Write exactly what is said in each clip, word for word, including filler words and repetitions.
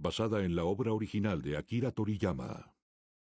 basada en la obra original de Akira Toriyama.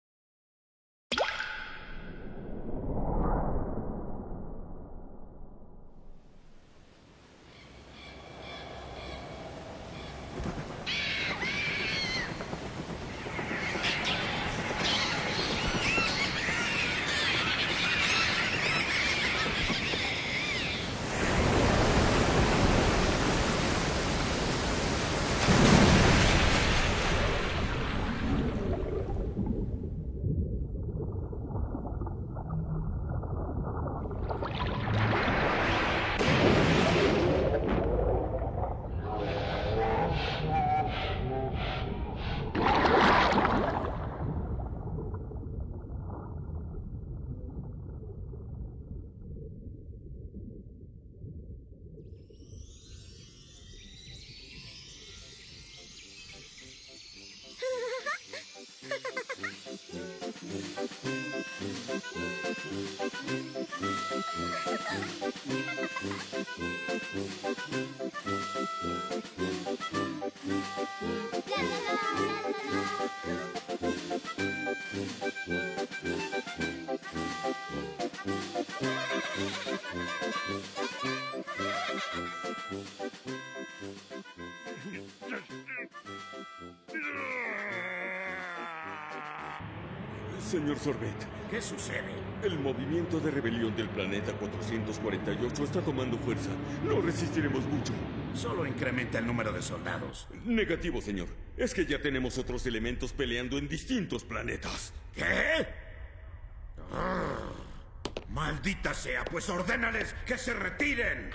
Señor Sorbet. ¿Qué sucede? El movimiento de rebelión del planeta cuatrocientos cuarenta y ocho está tomando fuerza. No resistiremos mucho. Solo incrementa el número de soldados. Negativo, señor. Es que ya tenemos otros elementos peleando en distintos planetas. ¿Qué? Oh, ¡maldita sea! Pues ordénales que se retiren.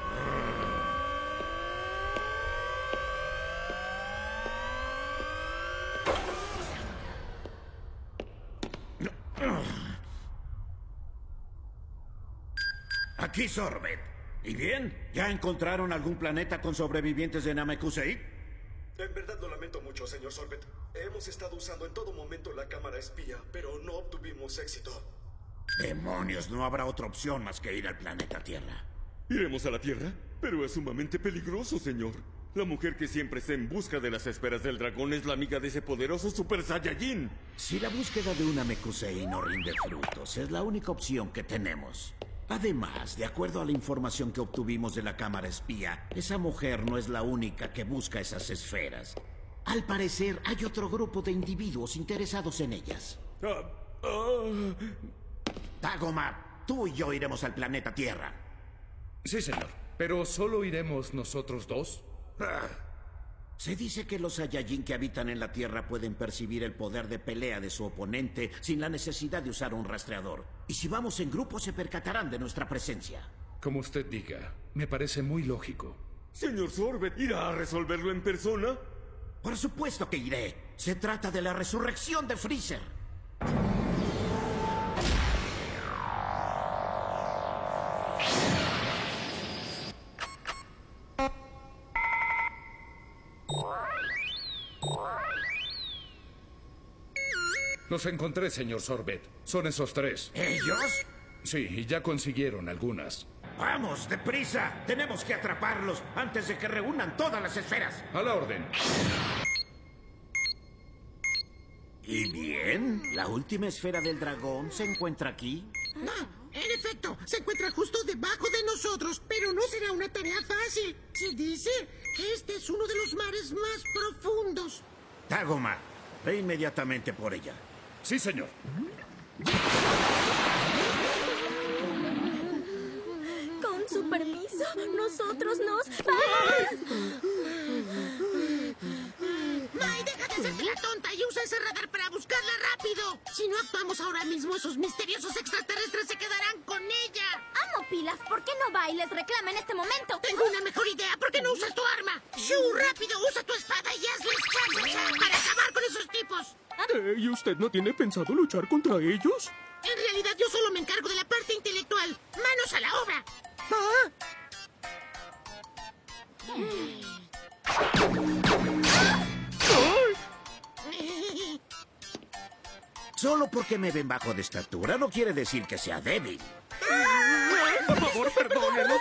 Aquí, Sorbet. ¿Y bien? ¿Ya encontraron algún planeta con sobrevivientes de Namekusei? En verdad lo lamento mucho, señor Sorbet. Hemos estado usando en todo momento la cámara espía, pero no obtuvimos éxito. ¡Demonios! No habrá otra opción más que ir al planeta Tierra. ¿Iremos a la Tierra? Pero es sumamente peligroso, señor. La mujer que siempre está en busca de las esferas del dragón es la amiga de ese poderoso Super Saiyajin. Si la búsqueda de un Namekusei no rinde frutos, es la única opción que tenemos. Además, de acuerdo a la información que obtuvimos de la cámara espía, esa mujer no es la única que busca esas esferas. Al parecer, hay otro grupo de individuos interesados en ellas. Ah, ah. Dagomar, tú y yo iremos al planeta Tierra. Sí, señor. Pero solo iremos nosotros dos. Ah. Se dice que los Saiyajin que habitan en la Tierra pueden percibir el poder de pelea de su oponente sin la necesidad de usar un rastreador. Y si vamos en grupo se percatarán de nuestra presencia. Como usted diga, me parece muy lógico. Señor Sorbet, ¿irá a resolverlo en persona? Por supuesto que iré. Se trata de la resurrección de Freezer. Los encontré, señor Sorbet. Son esos tres. ¿Ellos? Sí, y ya consiguieron algunas. ¡Vamos, deprisa! Tenemos que atraparlos antes de que reúnan todas las esferas. A la orden. ¿Y bien? ¿La última esfera del dragón se encuentra aquí? No, en efecto, se encuentra justo debajo de nosotros, pero no será una tarea fácil. Se dice que este es uno de los mares más profundos. Dagomar, ve inmediatamente por ella. Sí, señor. Con su permiso, nosotros nos vamos. Mai, deja de hacerte la tonta y usa ese radar para buscarla rápido. Si no actuamos ahora mismo, esos misteriosos extraterrestres se quedarán con ella. Amo Pilaf, ¿por qué no va y les reclama en este momento? Tengo una mejor idea. ¿Por qué no usas tu arma? Shu, rápido, usa tu espada y hazles chacha para acabar con esos tipos. ¿Qué? ¿Y usted no tiene pensado luchar contra ellos? En realidad yo solo me encargo de la parte intelectual. ¡Manos a la obra! ¿Ah? Solo porque me ven bajo de estatura no quiere decir que sea débil. Por favor, perdónenos.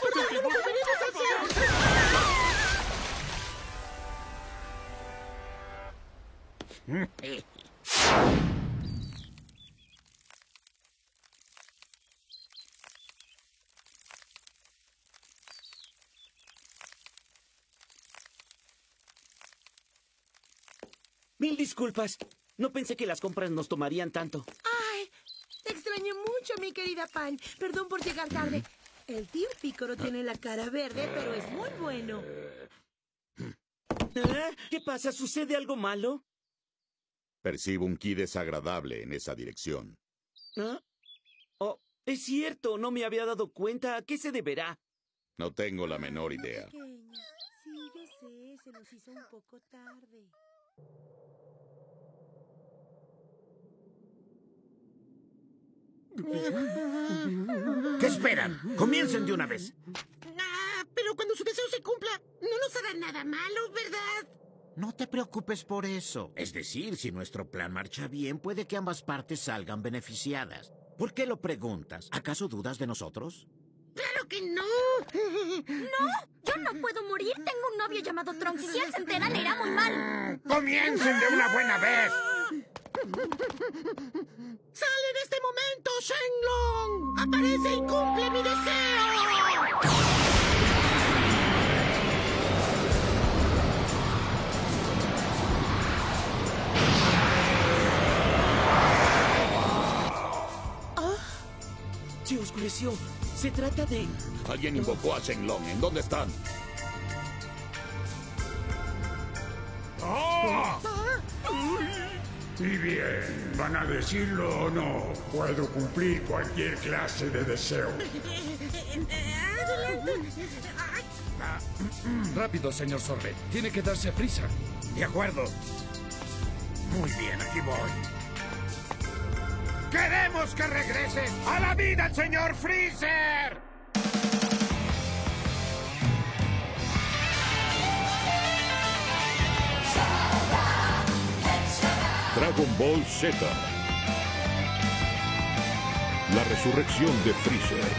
Mil disculpas. No pensé que las compras nos tomarían tanto. Ay, te extraño mucho, mi querida Pan. Perdón por llegar tarde. El tío Pícoro tiene la cara verde, pero es muy bueno. ¿Eh? ¿Qué pasa? ¿Sucede algo malo? Percibo un ki desagradable en esa dirección. ¿Ah? Oh, es cierto, no me había dado cuenta. ¿A qué se deberá? No tengo la menor idea. Pequeña. Sí, yo sé, se nos hizo un poco tarde. ¿Qué esperan? Comiencen de una vez. Ah, pero cuando su deseo se cumpla, no nos hará nada malo, ¿verdad? No te preocupes por eso. Es decir, si nuestro plan marcha bien, puede que ambas partes salgan beneficiadas. ¿Por qué lo preguntas? ¿Acaso dudas de nosotros? ¡Claro que no! ¡No! Yo no puedo morir. Tengo un novio llamado Trunks y si él se entera le irá muy mal. ¡Comiencen de una buena vez! ¡Sale en este momento, Shenlong! ¡Aparece y cumple mi deseo! Se oscureció. Se trata de... Alguien invocó a Shenlong. ¿En dónde están? ¡Oh! Y bien, ¿van a decirlo o no? Puedo cumplir cualquier clase de deseo. Rápido, señor Sorbet. Tiene que darse prisa. De acuerdo. Muy bien, aquí voy. ¡Queremos que regrese a la vida el señor Freezer! Dragon Ball Z. La resurrección de Freezer.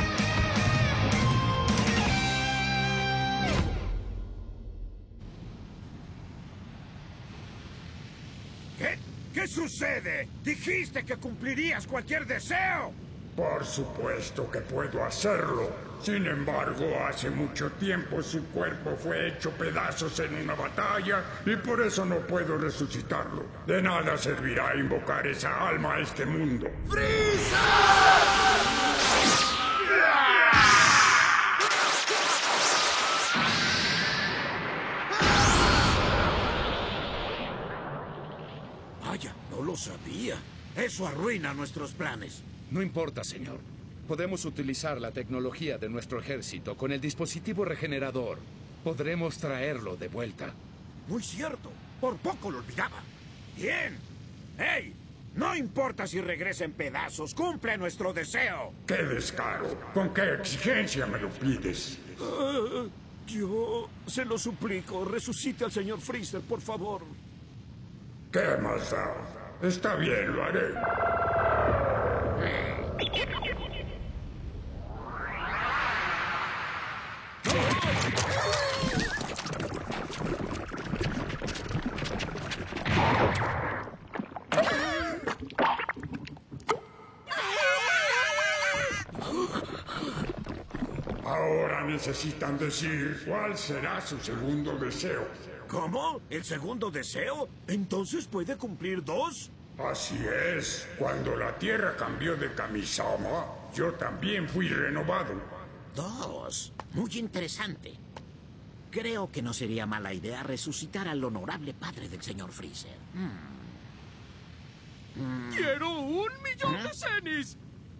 ¿Qué? ¿Qué sucede? Dijiste que cumplirías cualquier deseo. Por supuesto que puedo hacerlo. Sin embargo, hace mucho tiempo su cuerpo fue hecho pedazos en una batalla y por eso no puedo resucitarlo. De nada servirá invocar esa alma a este mundo. Vaya, no lo sabía. Eso arruina nuestros planes. No importa, señor. Podemos utilizar la tecnología de nuestro ejército con el dispositivo regenerador. Podremos traerlo de vuelta. Muy cierto. Por poco lo olvidaba. Bien. ¡Hey! No importa si regresa en pedazos. ¡Cumple nuestro deseo! ¡Qué descaro! ¿Con qué exigencia me lo pides? Uh, yo se lo suplico. Resucite al señor Freezer, por favor. ¿Qué más da? Está bien, lo haré. Ahora necesitan decir cuál será su segundo deseo. ¿Cómo? ¿El segundo deseo? ¿Entonces puede cumplir dos? Así es. Cuando la Tierra cambió de Kamisama, yo también fui renovado. Dos. Muy interesante. Creo que no sería mala idea resucitar al honorable padre del señor Freezer. Mm. Mm. ¡Quiero un millón ¿Eh? de cenis!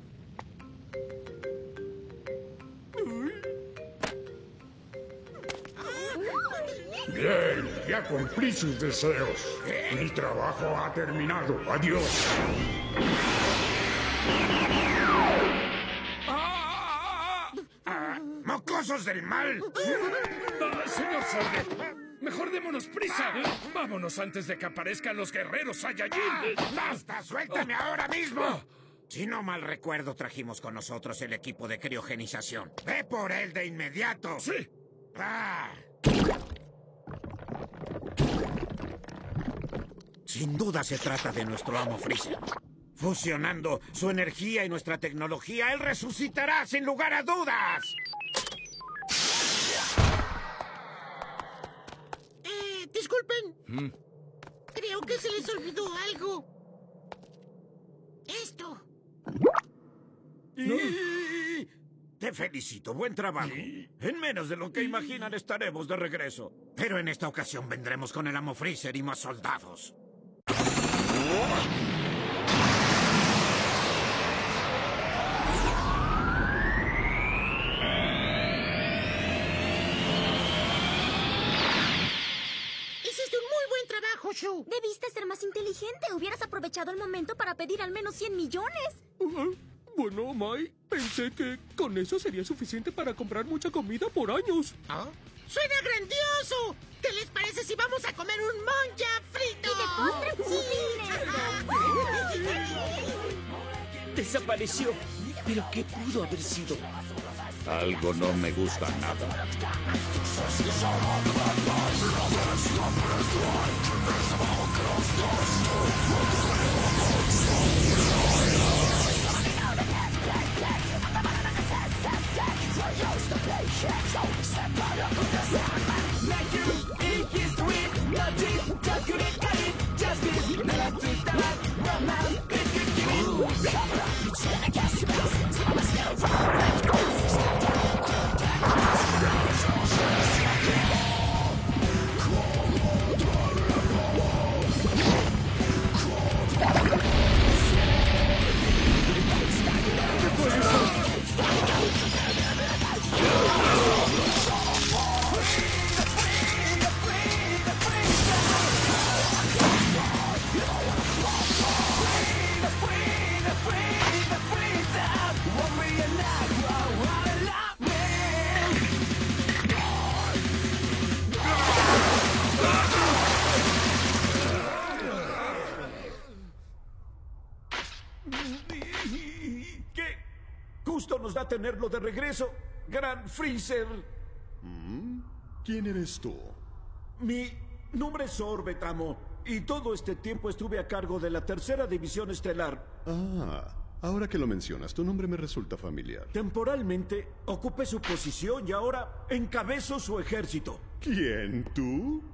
Bien, ya cumplí sus deseos. Mi trabajo ha terminado. Adiós. ¡Mocosos del mal! Ah, señor Sorbet, mejor démonos prisa. Vámonos antes de que aparezcan los guerreros Saiyajin. ¡Basta! ¡Suéltame ahora mismo! Si no mal recuerdo, trajimos con nosotros el equipo de criogenización. ¡Ve por él de inmediato! Sí. Ah. Sin duda se trata de nuestro amo Freezer. Fusionando su energía y nuestra tecnología, él resucitará sin lugar a dudas. Eh, disculpen. ¿Mm? Creo que se les olvidó algo. Esto. ¿No? Te felicito, buen trabajo. En menos de lo que imaginan estaremos de regreso. Pero en esta ocasión vendremos con el amo Freezer y más soldados. Hiciste un muy buen trabajo, Shu. Debiste ser más inteligente. Hubieras aprovechado el momento para pedir al menos cien millones. Uh, bueno, Mai, pensé que con eso sería suficiente para comprar mucha comida por años. ¿Ah? ¡Suena grandioso! ¿Qué les parece si vamos a comer un monja frito? ¡Y de postre pudines! Desapareció. ¿Pero qué pudo haber sido? Algo no me gusta nada. ¡Qué gusto nos da tenerlo de regreso, Gran Freezer! ¿Mm? ¿Quién eres tú? Mi nombre es Sorbet, amo, y todo este tiempo estuve a cargo de la tercera división estelar. Ah, ahora que lo mencionas, tu nombre me resulta familiar. Temporalmente ocupé su posición y ahora encabezo su ejército. ¿Quién, tú?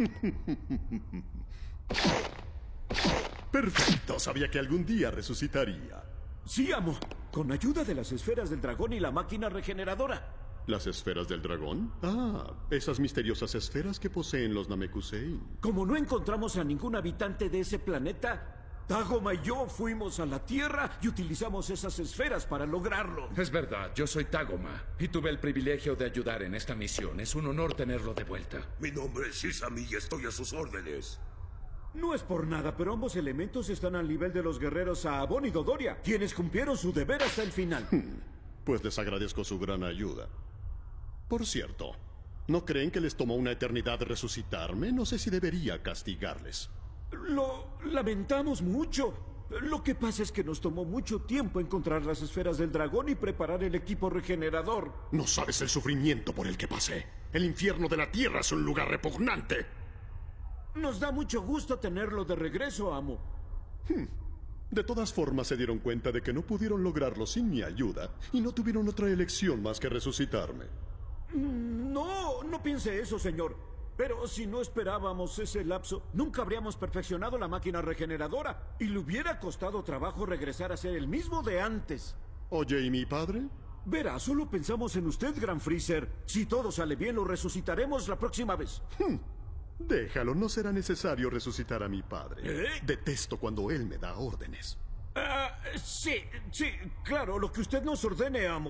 Perfecto, sabía que algún día resucitaría. Sí, amo, con ayuda de las esferas del dragón y la máquina regeneradora. ¿Las esferas del dragón? Ah, esas misteriosas esferas que poseen los Namekusein. Como no encontramos a ningún habitante de ese planeta, Tagoma y yo fuimos a la Tierra y utilizamos esas esferas para lograrlo. Es verdad, yo soy Tagoma y tuve el privilegio de ayudar en esta misión. Es un honor tenerlo de vuelta. Mi nombre es Isami y estoy a sus órdenes. No es por nada, pero ambos elementos están al nivel de los guerreros Saabón y Dodoria, quienes cumplieron su deber hasta el final. Pues les agradezco su gran ayuda. Por cierto, ¿no creen que les tomó una eternidad resucitarme? No sé si debería castigarles. Lo lamentamos mucho. Lo que pasa es que nos tomó mucho tiempo encontrar las esferas del dragón y preparar el equipo regenerador. No sabes el sufrimiento por el que pasé. El infierno de la Tierra es un lugar repugnante. Nos da mucho gusto tenerlo de regreso, amo. Hmm. De todas formas, se dieron cuenta de que no pudieron lograrlo sin mi ayuda y no tuvieron otra elección más que resucitarme. No, no piense eso, señor. Pero si no esperábamos ese lapso, nunca habríamos perfeccionado la máquina regeneradora y le hubiera costado trabajo regresar a ser el mismo de antes. Oye, ¿y mi padre? Verá, solo pensamos en usted, Gran Freezer. Si todo sale bien, lo resucitaremos la próxima vez. Hmm. Déjalo, no será necesario resucitar a mi padre. ¿Eh? Detesto cuando él me da órdenes. Uh, sí, sí, claro, lo que usted nos ordene, amo.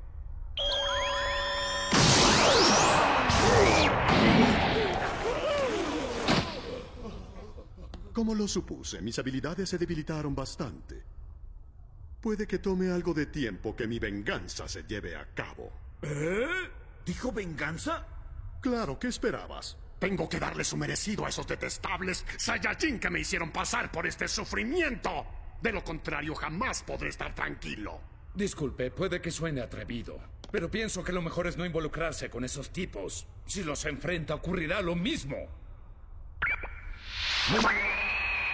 Como lo supuse, mis habilidades se debilitaron bastante. Puede que tome algo de tiempo que mi venganza se lleve a cabo. ¿Eh? ¿Dijo venganza? Claro, ¿qué esperabas? Tengo que darle su merecido a esos detestables Saiyajin que me hicieron pasar por este sufrimiento. De lo contrario, jamás podré estar tranquilo. Disculpe, puede que suene atrevido, pero pienso que lo mejor es no involucrarse con esos tipos. Si los enfrenta, ocurrirá lo mismo.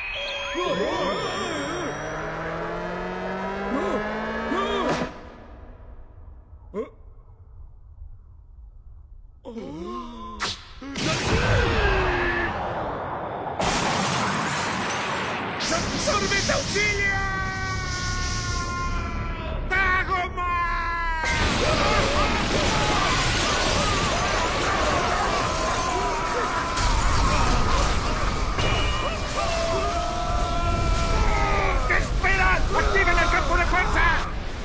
¡Sorbet, auxilio! ¿Qué esperan? ¡Activen el campo de fuerza!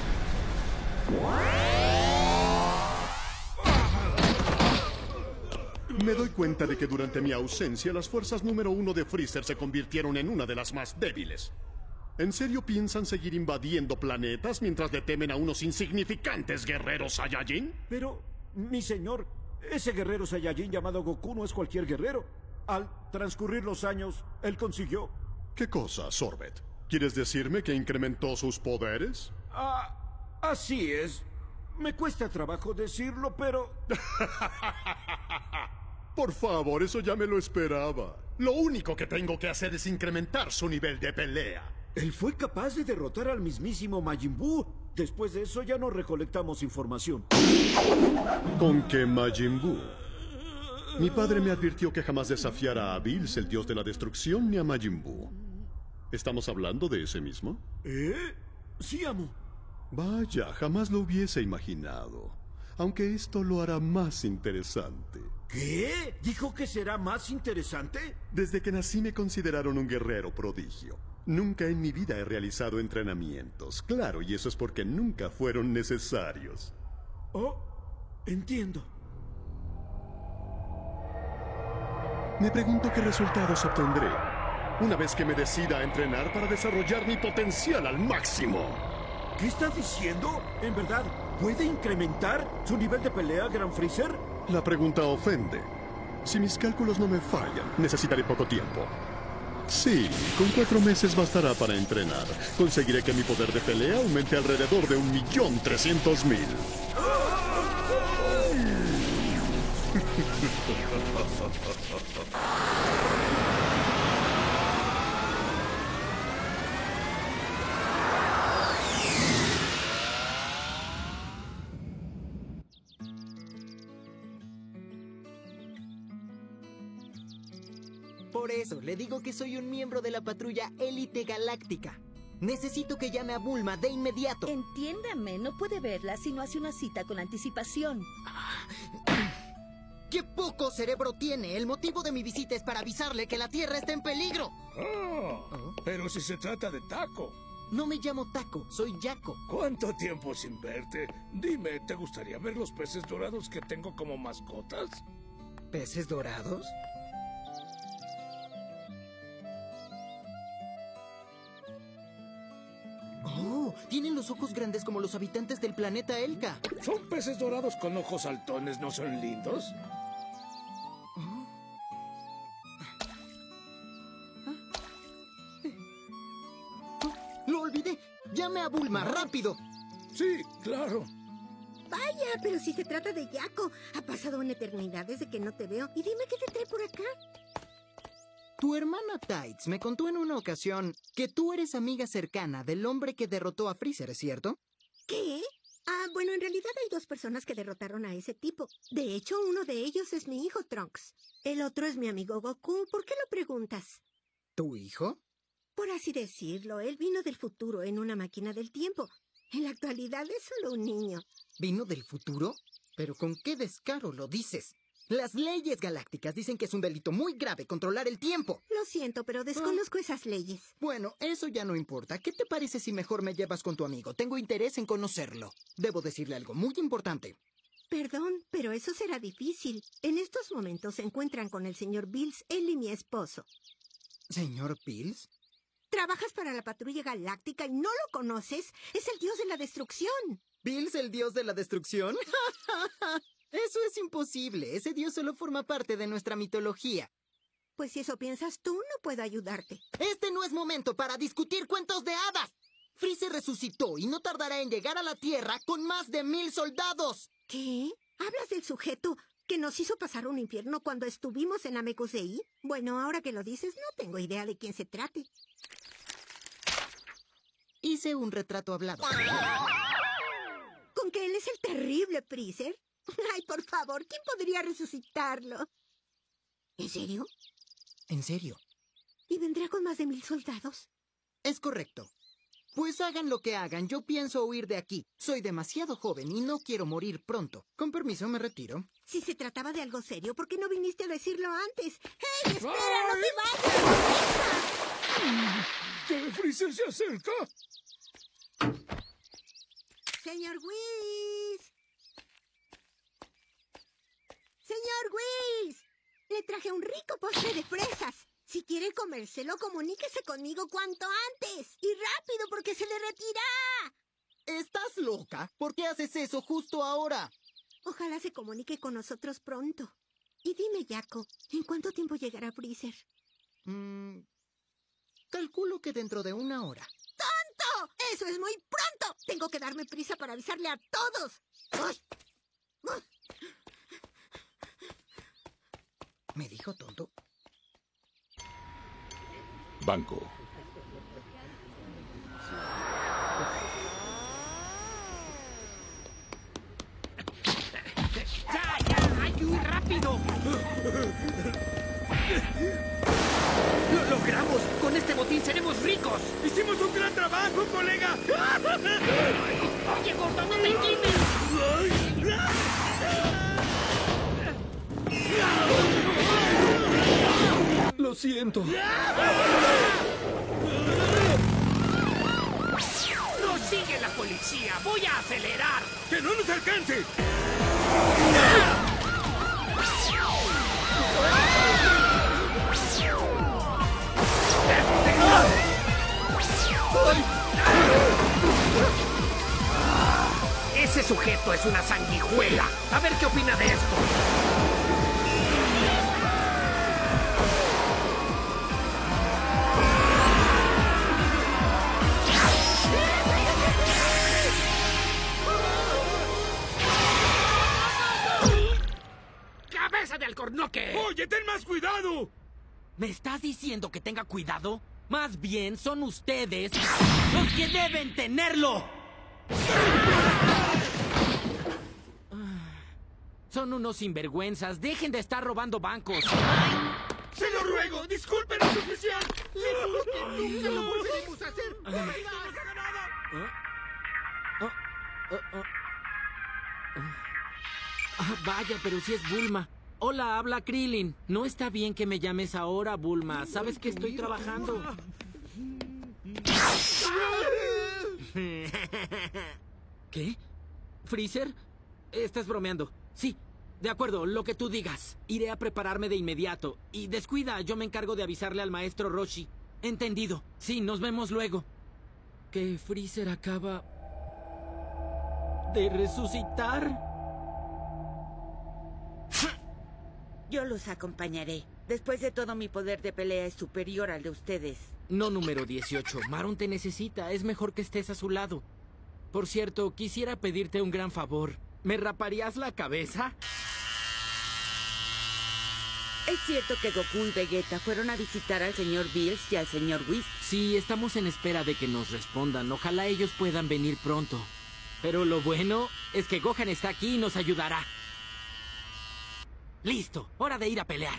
Me doy cuenta de que durante mi ausencia las fuerzas número uno de Freezer se convirtieron en una de las más débiles. ¿En serio piensan seguir invadiendo planetas mientras le temen a unos insignificantes guerreros Saiyajin? Pero, mi señor, ese guerrero Saiyajin llamado Goku no es cualquier guerrero. Al transcurrir los años, él consiguió... ¿Qué cosa, Sorbet? ¿Quieres decirme que incrementó sus poderes? Ah, así es. Me cuesta trabajo decirlo, pero... Por favor, eso ya me lo esperaba. Lo único que tengo que hacer es incrementar su nivel de pelea. Él fue capaz de derrotar al mismísimo Majin Buu. Después de eso ya no recolectamos información. ¿Con qué Majin Buu? Mi padre me advirtió que jamás desafiara a Bills, el dios de la destrucción, ni a Majin Buu. ¿Estamos hablando de ese mismo? ¿Eh? Sí, amo. Vaya, jamás lo hubiese imaginado. Aunque esto lo hará más interesante. ¿Qué? ¿Dijo que será más interesante? Desde que nací me consideraron un guerrero prodigio. Nunca en mi vida he realizado entrenamientos. Claro, y eso es porque nunca fueron necesarios. Oh, entiendo. Me pregunto qué resultados obtendré una vez que me decida a entrenar para desarrollar mi potencial al máximo. ¿Qué está diciendo? ¿En verdad puede incrementar su nivel de pelea, Gran Freezer? La pregunta ofende. Si mis cálculos no me fallan, necesitaré poco tiempo. Sí, con cuatro meses bastará para entrenar. Conseguiré que mi poder de pelea aumente alrededor de un millón trescientos mil. Por eso, le digo que soy un miembro de la patrulla Élite Galáctica. Necesito que llame a Bulma de inmediato. Entiéndame, no puede verla si no hace una cita con anticipación. ¡Qué poco cerebro tiene! El motivo de mi visita es para avisarle que la Tierra está en peligro. Oh, ¿Oh? Pero si se trata de Taco. No me llamo Taco, soy Yaco. ¿Cuánto tiempo sin verte? Dime, ¿te gustaría ver los peces dorados que tengo como mascotas? ¿Peces dorados? ¡Oh! Tienen los ojos grandes como los habitantes del planeta Elka. ¿Son peces dorados con ojos saltones? ¿No son lindos? ¿Oh? ¡Lo olvidé! ¡Llame a Bulma, rápido! Sí, claro. Vaya, pero si se trata de Yaco. Ha pasado una eternidad desde que no te veo. Y dime qué te trae por acá. Tu hermana Tights me contó en una ocasión que tú eres amiga cercana del hombre que derrotó a Freezer, ¿cierto? ¿Qué? Ah, bueno, en realidad hay dos personas que derrotaron a ese tipo. De hecho, uno de ellos es mi hijo, Trunks. El otro es mi amigo Goku. ¿Por qué lo preguntas? ¿Tu hijo? Por así decirlo, él vino del futuro en una máquina del tiempo. En la actualidad es solo un niño. ¿Vino del futuro? ¿Pero con qué descaro lo dices? Las leyes galácticas dicen que es un delito muy grave controlar el tiempo. Lo siento, pero desconozco ah. esas leyes. Bueno, eso ya no importa. ¿Qué te parece si mejor me llevas con tu amigo? Tengo interés en conocerlo. Debo decirle algo muy importante. Perdón, pero eso será difícil. En estos momentos se encuentran con el señor Bills, él y mi esposo. ¿Señor Bills? ¿Trabajas para la patrulla galáctica y no lo conoces? Es el dios de la destrucción. ¿Bills, el dios de la destrucción? Eso es imposible. Ese dios solo forma parte de nuestra mitología. Pues si eso piensas tú, no puedo ayudarte. Este no es momento para discutir cuentos de hadas. Freezer resucitó y no tardará en llegar a la Tierra con más de mil soldados. ¿Qué? ¿Hablas del sujeto ¿Que nos hizo pasar un infierno cuando estuvimos en Namekusei? Bueno, ahora que lo dices, no tengo idea de quién se trate. Hice un retrato hablado. ¿Con que él es el terrible Freezer? Ay, por favor, ¿quién podría resucitarlo? ¿En serio? ¿En serio? ¿Y vendrá con más de mil soldados? Es correcto. Pues hagan lo que hagan, yo pienso huir de aquí. Soy demasiado joven y no quiero morir pronto. Con permiso, me retiro. Si se trataba de algo serio, ¿por qué no viniste a decirlo antes? ¡Hey, espera, no te vayas! ¿Que Freezer se acerca? ¡Señor Whis! ¡Señor Whis! Le traje un rico postre de fresas. Si quiere comérselo, comuníquese conmigo cuanto antes. Y rápido, porque se derretirá. ¿Estás loca? ¿Por qué haces eso justo ahora? Ojalá se comunique con nosotros pronto. Y dime, Jaco, ¿en cuánto tiempo llegará Freezer? Mm, calculo que dentro de una hora. ¡Tonto! ¡Eso es muy pronto! Tengo que darme prisa para avisarle a todos. ¡Uy! ¡Uy! ¿Me dijo tonto? Banco. ¡Ya, ya! ¡Ayú, rápido! ¡Lo logramos! ¡Con este botín seremos ricos! ¡Hicimos un gran trabajo, colega! ¡Oye, gordo, no te inclines! Lo siento. ¡Nos sigue la policía! ¡Voy a acelerar! ¡Que no nos alcance! Ese sujeto es una sanguijuela. A ver qué opina de esto. ¡Cabeza de alcornoque! ¡Oye, ten más cuidado! ¿Me estás diciendo que tenga cuidado? Más bien son ustedes los que deben tenerlo. Son unos sinvergüenzas. Dejen de estar robando bancos. ¡Se lo ruego! ¡Discúlpenos, oficial! ¡Le juro que nunca lo volveremos a hacer! ¡No nos haga nada! Oh, oh, oh. Ah, vaya, pero si es Bulma. Hola, habla Krillin. No está bien que me llames ahora, Bulma. Sabes que estoy trabajando. ¿Qué? ¿Freezer? Estás bromeando. Sí, de acuerdo, lo que tú digas. Iré a prepararme de inmediato. Y descuida, yo me encargo de avisarle al maestro Roshi. Entendido. Sí, nos vemos luego. ¿Que Freezer acaba de resucitar? Yo los acompañaré. Después de todo, mi poder de pelea es superior al de ustedes. No, número dieciocho. Maron te necesita. Es mejor que estés a su lado. Por cierto, quisiera pedirte un gran favor. ¿Me raparías la cabeza? ¿Es cierto que Goku y Vegeta fueron a visitar al señor Bills y al señor Whis? Sí, estamos en espera de que nos respondan. Ojalá ellos puedan venir pronto. Pero lo bueno es que Gohan está aquí y nos ayudará. Listo, hora de ir a pelear.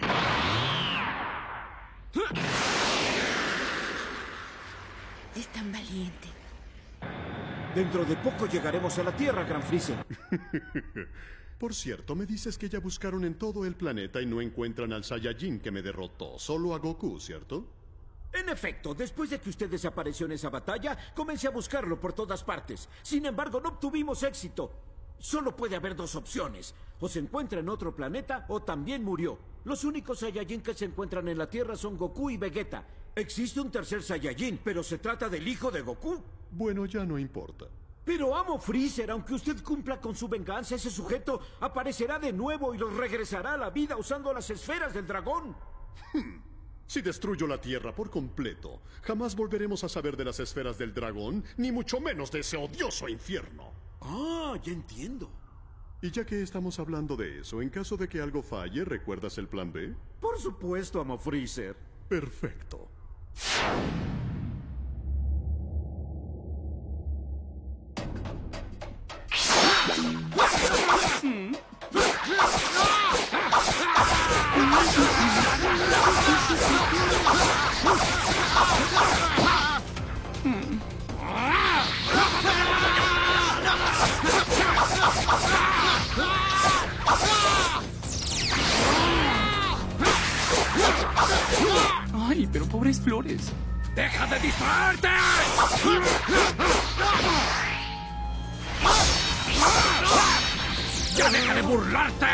Es tan valiente. Dentro de poco llegaremos a la Tierra, Gran Freezer. Por cierto, me dices que ya buscaron en todo el planeta y no encuentran al Saiyajin que me derrotó, solo a Goku, ¿cierto? En efecto, después de que usted desapareció en esa batalla, comencé a buscarlo por todas partes. Sin embargo, no obtuvimos éxito. Solo puede haber dos opciones. O se encuentra en otro planeta o también murió. Los únicos Saiyajin que se encuentran en la Tierra son Goku y Vegeta. Existe un tercer Saiyajin, pero se trata del hijo de Goku. Bueno, ya no importa. Pero amo Freezer, aunque usted cumpla con su venganza, ese sujeto aparecerá de nuevo y los regresará a la vida usando las esferas del dragón. Hmm. Si destruyo la Tierra por completo, jamás volveremos a saber de las esferas del dragón, ni mucho menos de ese odioso infierno. Ah, ya entiendo. Y ya que estamos hablando de eso, en caso de que algo falle, ¿recuerdas el plan B? Por supuesto, amo Freezer. Perfecto. Ay, pero pobres flores. ¡Deja de distraerte! ¡Ya deja de burlarte!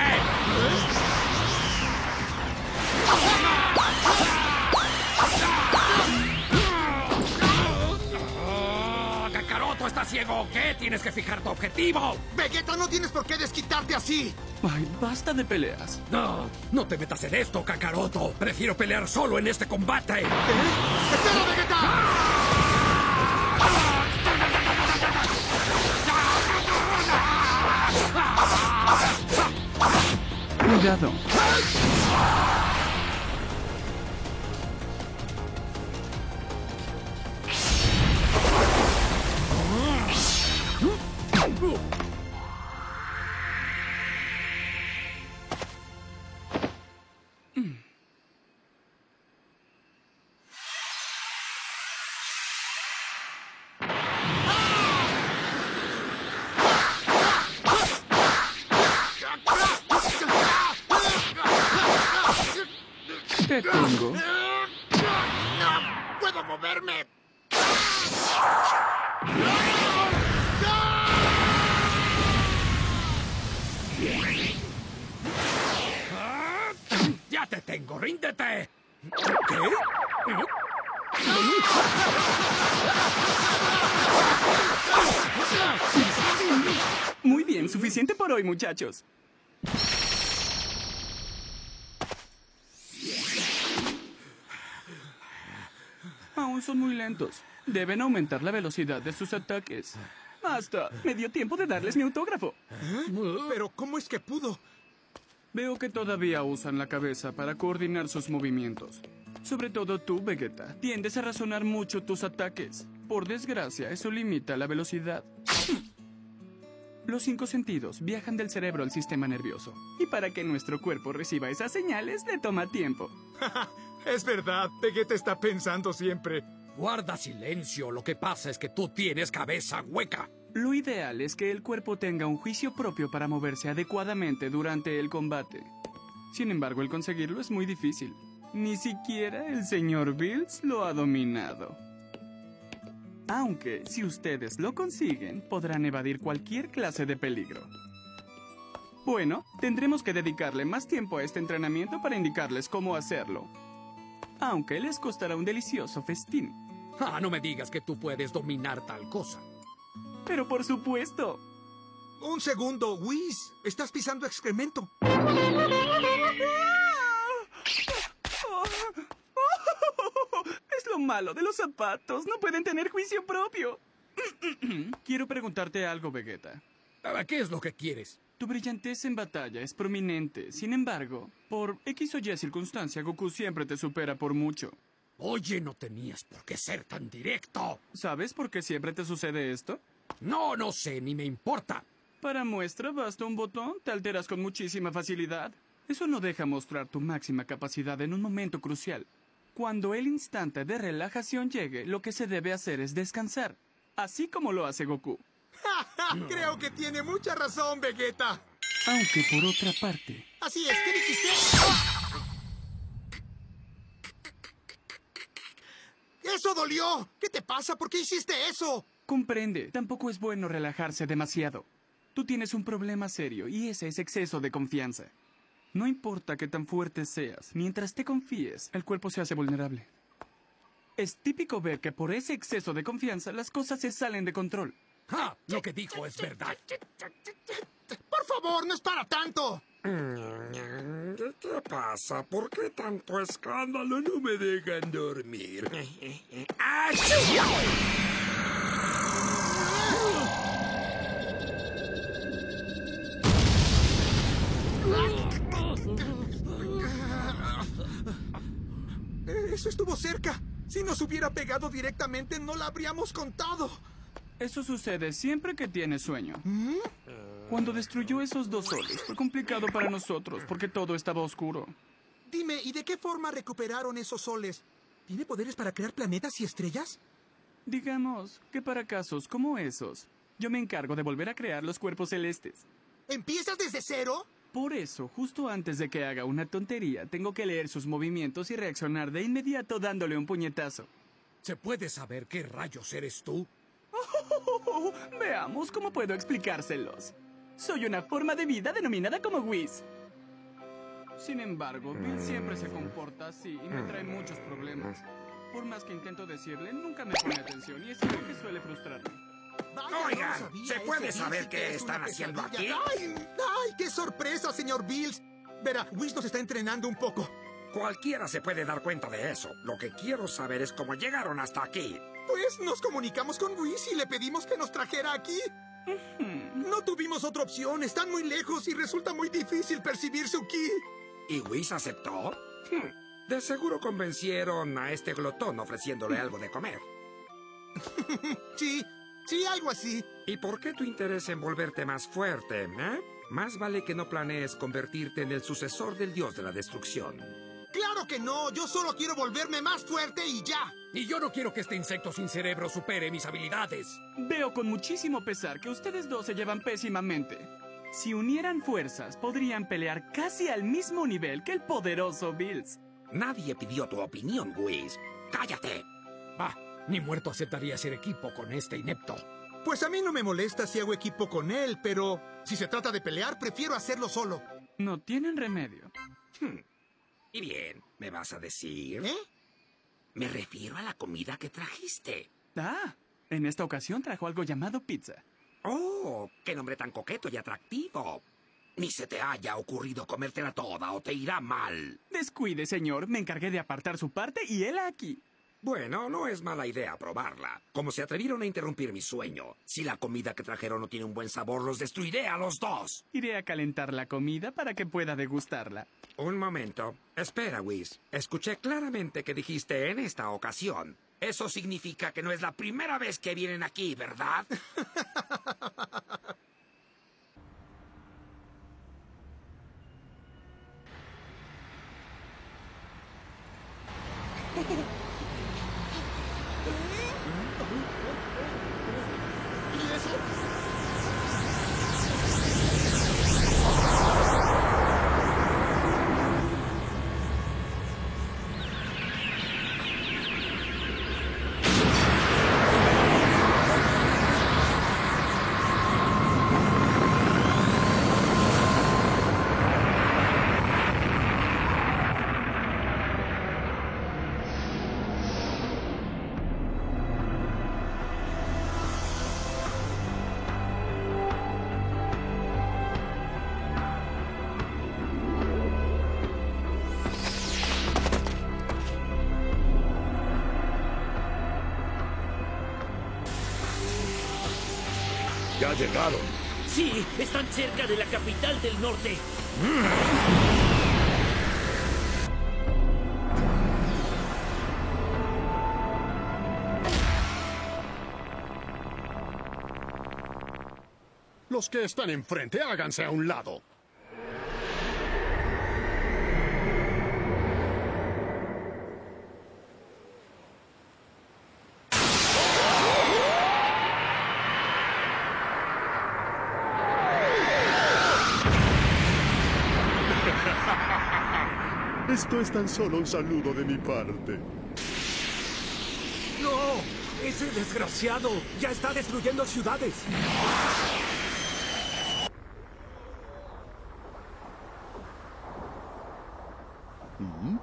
¡Oh, Kakaroto está ciego! ¿Qué? Tienes que fijar tu objetivo. Vegeta, no tienes por qué desquitarte así. Ay, basta de peleas. No, no te metas en esto, Kakaroto. Prefiero pelear solo en este combate. ¡Espera, Vegeta! Cuidado. Te tengo. ¡No puedo moverme! ¡Ya te tengo! ¡Ríndete! ¿Qué? Muy bien, suficiente por hoy, muchachos. Aún son muy lentos. Deben aumentar la velocidad de sus ataques. Basta, me dio tiempo de darles mi autógrafo. ¿Eh? ¿Pero cómo es que pudo? Veo que todavía usan la cabeza para coordinar sus movimientos. Sobre todo tú, Vegeta. Tiendes a razonar mucho tus ataques. Por desgracia, eso limita la velocidad. Los cinco sentidos viajan del cerebro al sistema nervioso. Y para que nuestro cuerpo reciba esas señales, le toma tiempo. Es verdad, Vegeta está pensando siempre. Guarda silencio. Lo que pasa es que tú tienes cabeza hueca. Lo ideal es que el cuerpo tenga un juicio propio para moverse adecuadamente durante el combate. Sin embargo, el conseguirlo es muy difícil. Ni siquiera el señor Bills lo ha dominado. Aunque, si ustedes lo consiguen, podrán evadir cualquier clase de peligro. Bueno, tendremos que dedicarle más tiempo a este entrenamiento para indicarles cómo hacerlo. Aunque les costará un delicioso festín. Ah, no me digas que tú puedes dominar tal cosa. Pero por supuesto. Un segundo, Whis. Estás pisando excremento. Es lo malo de los zapatos. No pueden tener juicio propio. Quiero preguntarte algo, Vegeta. ¿Qué es lo que quieres? Tu brillantez en batalla es prominente. Sin embargo, por X o Y circunstancia, Goku siempre te supera por mucho. Oye, no tenías por qué ser tan directo. ¿Sabes por qué siempre te sucede esto? No, no sé, ni me importa. Para muestra, basta un botón, te alteras con muchísima facilidad. Eso no deja mostrar tu máxima capacidad en un momento crucial. Cuando el instante de relajación llegue, lo que se debe hacer es descansar. Así como lo hace Goku. Creo que tiene mucha razón, Vegeta. Aunque por otra parte... Así es, ¿qué dijiste? ¡Eso dolió! ¿Qué te pasa? ¿Por qué hiciste eso? Comprende, tampoco es bueno relajarse demasiado. Tú tienes un problema serio y ese es exceso de confianza. No importa qué tan fuerte seas, mientras te confíes, el cuerpo se hace vulnerable. Es típico ver que por ese exceso de confianza las cosas se salen de control. ¡Ah! Lo que dijo es verdad. Por favor, no es para tanto. ¿Qué pasa? ¿Por qué tanto escándalo? No me dejan dormir. estuvo cerca. Si nos hubiera pegado directamente, no la habríamos contado. Eso sucede siempre que tienes sueño. ¿Mm? Cuando destruyó esos dos soles, fue complicado para nosotros porque todo estaba oscuro. Dime, ¿y de qué forma recuperaron esos soles? ¿Tiene poderes para crear planetas y estrellas? Digamos que para casos como esos, yo me encargo de volver a crear los cuerpos celestes. ¿Empiezas desde cero? Por eso, justo antes de que haga una tontería, tengo que leer sus movimientos y reaccionar de inmediato dándole un puñetazo. ¿Se puede saber qué rayos eres tú? Oh, veamos cómo puedo explicárselos. Soy una forma de vida denominada como Whis. Sin embargo, Bill siempre se comporta así y me trae muchos problemas. Por más que intento decirle, nunca me pone atención y es algo que suele frustrarme. Vaya, Oigan, no ¿se puede ese saber Bills qué que es están una haciendo pesadilla? aquí? ¡Ay! ¡Ay, qué sorpresa, señor Bills! Verá, Whis nos está entrenando un poco. Cualquiera se puede dar cuenta de eso. Lo que quiero saber es cómo llegaron hasta aquí. Pues nos comunicamos con Whis y le pedimos que nos trajera aquí. No tuvimos otra opción, están muy lejos y resulta muy difícil percibir su ki. ¿Y Whis aceptó? Hmm. De seguro convencieron a este glotón ofreciéndole algo de comer. Sí, sí, algo así. ¿Y por qué tu interés en volverte más fuerte, eh? Más vale que no planees convertirte en el sucesor del dios de la destrucción. ¡Claro que no! Yo solo quiero volverme más fuerte y ya. Y yo no quiero que este insecto sin cerebro supere mis habilidades. Veo con muchísimo pesar que ustedes dos se llevan pésimamente. Si unieran fuerzas, podrían pelear casi al mismo nivel que el poderoso Bills. Nadie pidió tu opinión, Whis. ¡Cállate! Ah, ni muerto aceptaría ser equipo con este inepto. Pues a mí no me molesta si hago equipo con él, pero si se trata de pelear, prefiero hacerlo solo. No tienen remedio. Hmm. Y bien, ¿me vas a decir? ¿Eh? Me refiero a la comida que trajiste. Ah, en esta ocasión trajo algo llamado pizza. ¡Oh! ¡Qué nombre tan coqueto y atractivo! Ni se te haya ocurrido comértela toda o te irá mal. Descuide, señor. Me encargué de apartar su parte y él aquí. Bueno, no es mala idea probarla. Como se atrevieron a interrumpir mi sueño. Si la comida que trajeron no tiene un buen sabor, los destruiré a los dos. Iré a calentar la comida para que pueda degustarla. Un momento. Espera, Whis. Escuché claramente que dijiste en esta ocasión. Eso significa que no es la primera vez que vienen aquí, ¿verdad? ¿Y eso? Ya llegaron. Sí, están cerca de la capital del norte. Los que están enfrente, háganse a un lado. Esto es tan solo un saludo de mi parte. ¡No! ¡Ese desgraciado ya está destruyendo ciudades! ¿Mm?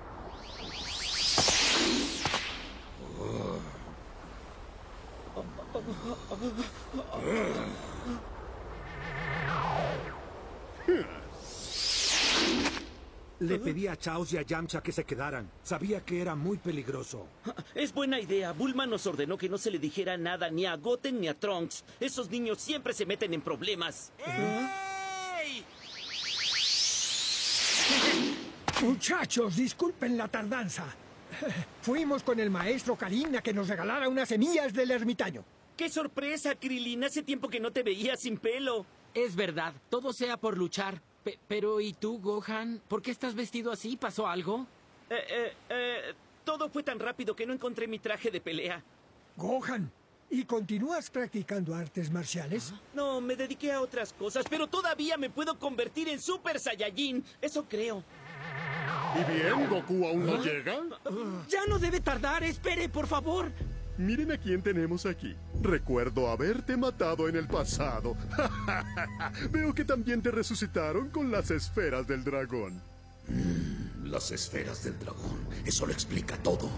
Le pedí a Chaos y a Yamcha que se quedaran. Sabía que era muy peligroso. Es buena idea. Bulma nos ordenó que no se le dijera nada ni a Goten ni a Trunks. Esos niños siempre se meten en problemas. ¡Ey! Muchachos, disculpen la tardanza. Fuimos con el maestro Karin a que nos regalara unas semillas del ermitaño. ¡Qué sorpresa, Krillin! Hace tiempo que no te veía sin pelo. Es verdad, todo sea por luchar. Pe- pero, ¿y tú, Gohan? ¿Por qué estás vestido así? ¿Pasó algo? Eh, eh, eh, todo fue tan rápido que no encontré mi traje de pelea. Gohan, ¿y continúas practicando artes marciales? No, me dediqué a otras cosas, pero todavía me puedo convertir en Super Saiyajin. Eso creo. ¿Y bien, Goku aún no llega? Ya no debe tardar, espere, por favor. Miren a quién tenemos aquí. Recuerdo haberte matado en el pasado. Veo que también te resucitaron con las esferas del dragón. Mm, las esferas del dragón. Eso lo explica todo.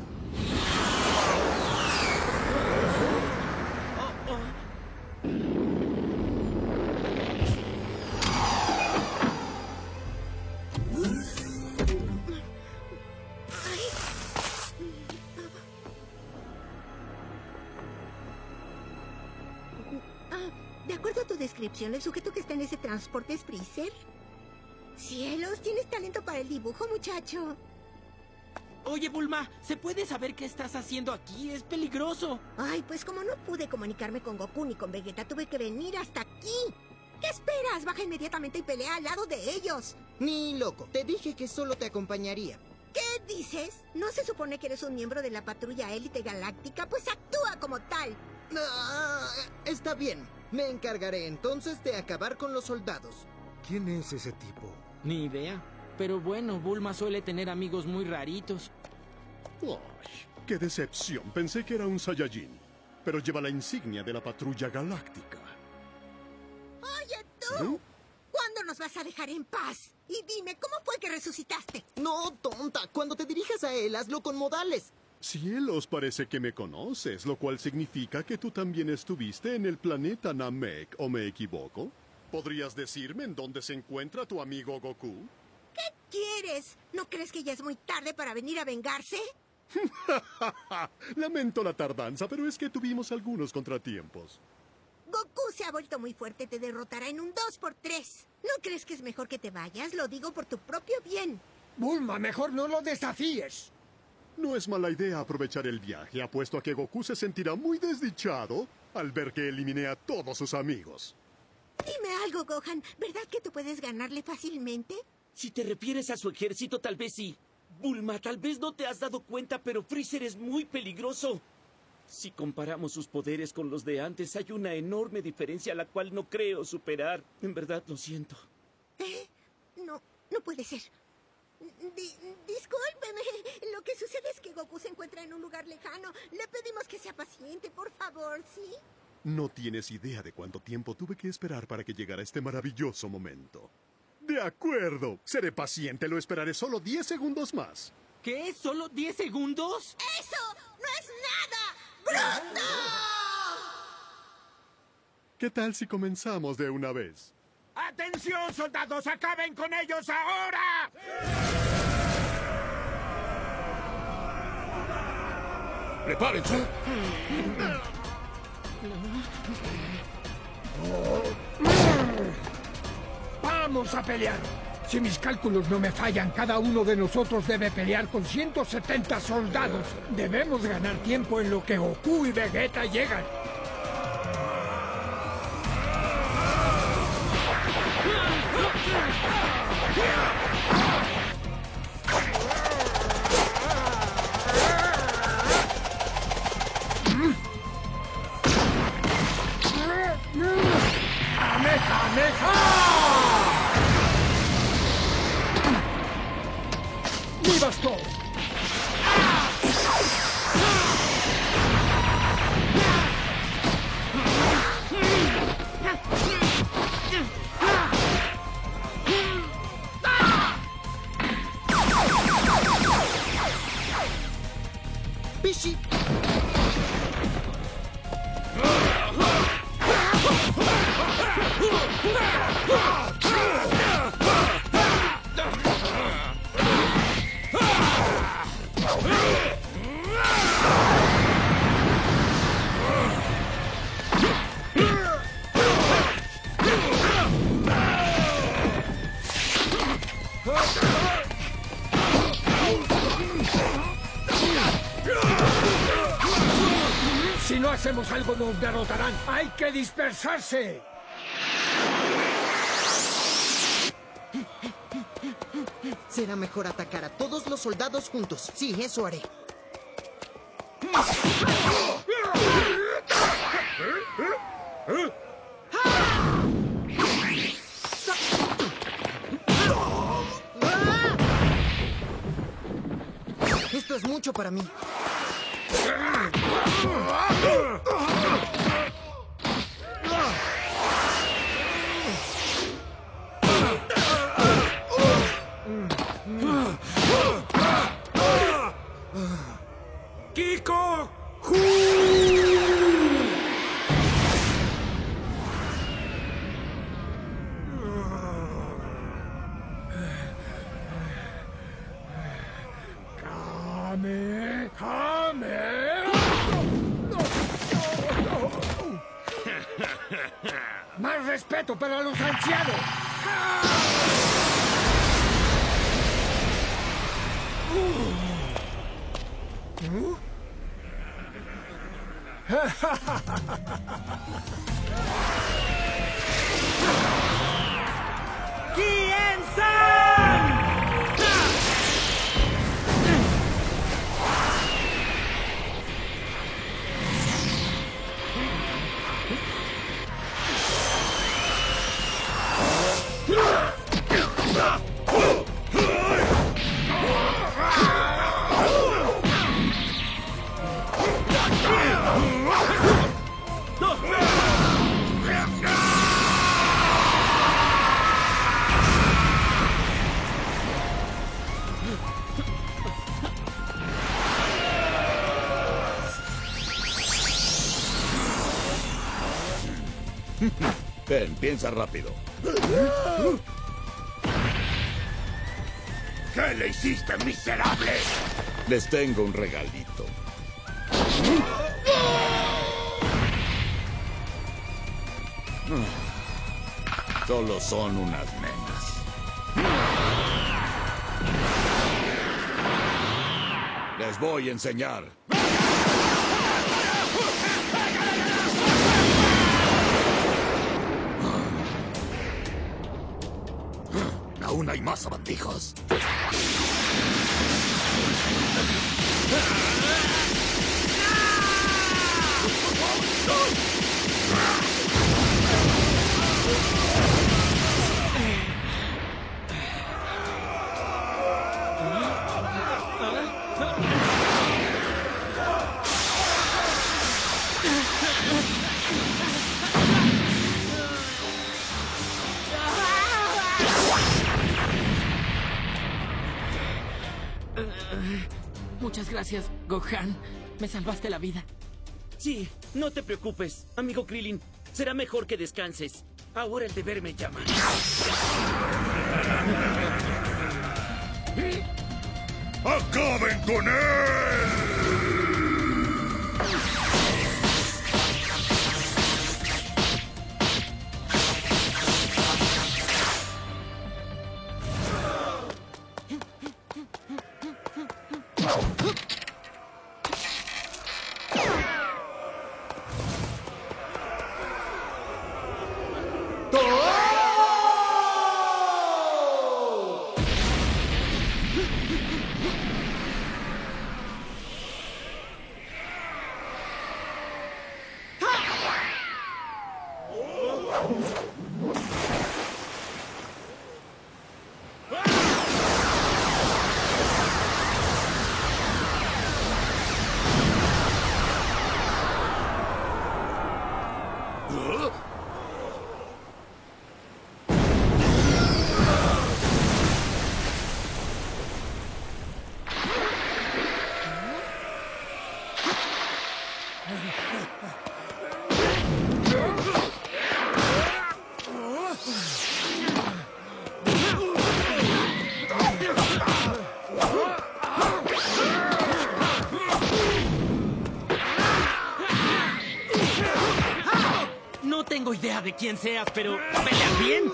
De acuerdo a tu descripción, ¿el sujeto que está en ese transporte es Freezer? Cielos, tienes talento para el dibujo, muchacho. Oye, Bulma, ¿se puede saber qué estás haciendo aquí? Es peligroso. Ay, pues como no pude comunicarme con Goku ni con Vegeta, tuve que venir hasta aquí. ¿Qué esperas? Baja inmediatamente y pelea al lado de ellos. Ni loco. Te dije que solo te acompañaría. ¿Qué dices? ¿No se supone que eres un miembro de la patrulla élite galáctica? Pues actúa como tal. Ah, está bien. Me encargaré entonces de acabar con los soldados. ¿Quién es ese tipo? Ni idea. Pero bueno, Bulma suele tener amigos muy raritos. ¡Ay, qué decepción! Pensé que era un Saiyajin. Pero lleva la insignia de la patrulla galáctica. Oye, tú. ¿Eh? ¿Cuándo nos vas a dejar en paz? Y dime, ¿cómo fue que resucitaste? No, tonta. Cuando te dirijas a él, hazlo con modales. Cielos, parece que me conoces, lo cual significa que tú también estuviste en el planeta Namek, ¿o me equivoco? ¿Podrías decirme en dónde se encuentra tu amigo Goku? ¿Qué quieres? ¿No crees que ya es muy tarde para venir a vengarse? Lamento la tardanza, pero es que tuvimos algunos contratiempos. Goku se ha vuelto muy fuerte, te derrotará en un dos por tres. ¿No crees que es mejor que te vayas? Lo digo por tu propio bien. Bulma, mejor no lo desafíes. No es mala idea aprovechar el viaje. Apuesto a que Goku se sentirá muy desdichado al ver que eliminé a todos sus amigos. Dime algo, Gohan. ¿Verdad que tú puedes ganarle fácilmente? Si te refieres a su ejército, tal vez sí. Bulma, tal vez no te has dado cuenta, pero Freezer es muy peligroso. Si comparamos sus poderes con los de antes, hay una enorme diferencia a la cual no creo superar. En verdad, lo siento. ¿Eh? No, no puede ser. Di- discúlpeme. Lo que sucede es que Goku se encuentra en un lugar lejano. Le pedimos que sea paciente, por favor, ¿sí? No tienes idea de cuánto tiempo tuve que esperar para que llegara este maravilloso momento. De acuerdo. Seré paciente. Lo esperaré solo diez segundos más. ¿Qué? ¿Solo diez segundos? ¡Eso no es nada! ¡Bruto! ¿Qué tal si comenzamos de una vez? ¡Atención, soldados! ¡Acaben con ellos ahora! ¡Prepárense! ¡Vamos a pelear! Si mis cálculos no me fallan, cada uno de nosotros debe pelear con ciento setenta soldados. Debemos ganar tiempo en lo que Goku y Vegeta llegan. ¡Kamehameha! ¡Mi bastón! ¡Pishi! algo nos derrotarán. ¡Hay que dispersarse! Será mejor atacar a todos los soldados juntos. Sí, eso haré. Esto es mucho para mí. ¡Kiko! ¡Kame! ¡Kame! ¡Más respeto para los ancianos! ¿Uh? Ven, piensa rápido. ¿Qué le hiciste, miserable? Les tengo un regalito. Solo son unas nenas. Les voy a enseñar. Aún hay más sabandijos. Muchas gracias, Gohan. Me salvaste la vida. Sí, no te preocupes, amigo Krillin. Será mejor que descanses. Ahora el deber me llama. ¡Acaben con él! No tengo idea de quién seas, pero ¿peleas bien?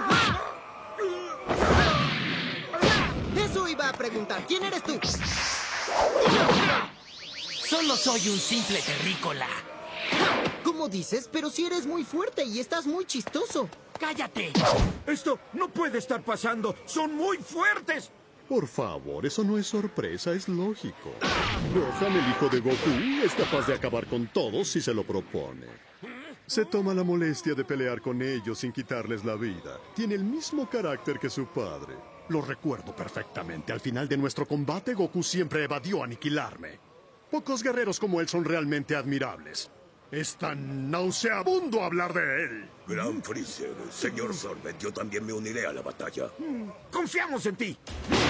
Eso iba a preguntar. ¿Quién eres tú? Solo soy un simple terrícola. ¿Cómo dices? Pero si eres muy fuerte y estás muy chistoso. ¡Cállate! Esto no puede estar pasando. ¡Son muy fuertes! Por favor, eso no es sorpresa, es lógico. Gohan, el hijo de Goku, es capaz de acabar con todos si se lo propone. Se toma la molestia de pelear con ellos sin quitarles la vida. Tiene el mismo carácter que su padre. Lo recuerdo perfectamente. Al final de nuestro combate, Goku siempre evadió aniquilarme. Pocos guerreros como él son realmente admirables. Es tan nauseabundo hablar de él. Gran Freezer, señor Sorbet, yo también me uniré a la batalla. ¡Confiamos en ti!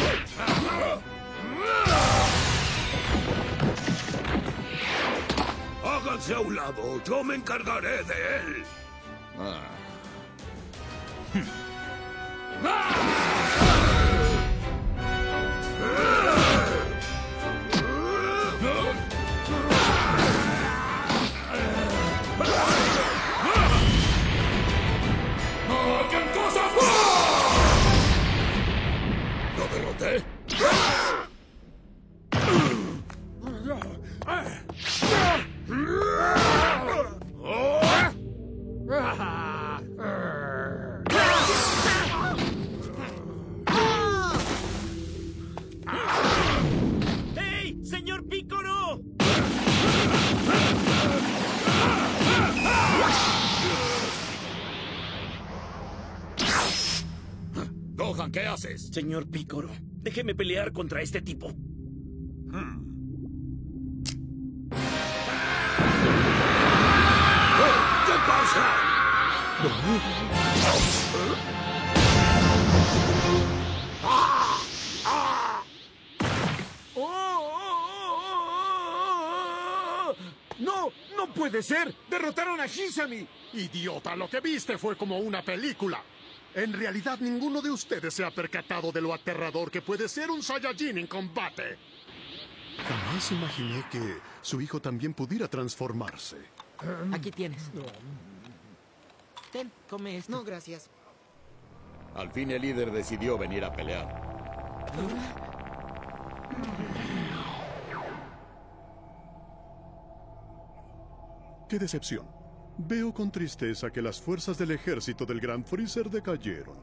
Háganse a un lado, yo me encargaré de él. Ah. ¡Hagan cosas! ¿Lo derroté? ¡Hey, señor Piccolo! Gohan, ¿qué haces? Señor Piccolo, déjeme pelear contra este tipo. ¿Qué pasa? ¡No! ¡No puede ser! ¡Derrotaron a Shizami! Idiota, lo que viste fue como una película. En realidad, ninguno de ustedes se ha percatado de lo aterrador que puede ser un Saiyajin en combate. Jamás imaginé que su hijo también pudiera transformarse. Aquí tienes. Ten, come esto. No, gracias. Al fin el líder decidió venir a pelear. ¡Qué decepción! Veo con tristeza que las fuerzas del ejército del Gran Freezer decayeron.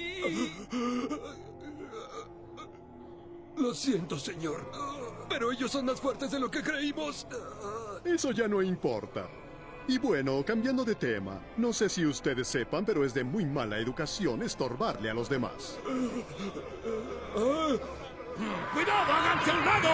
Lo siento, señor. Pero ellos son más fuertes de lo que creímos. Eso ya no importa. Y bueno, cambiando de tema, no sé si ustedes sepan, pero es de muy mala educación estorbarle a los demás. ¡Cuidado, háganse a un lado!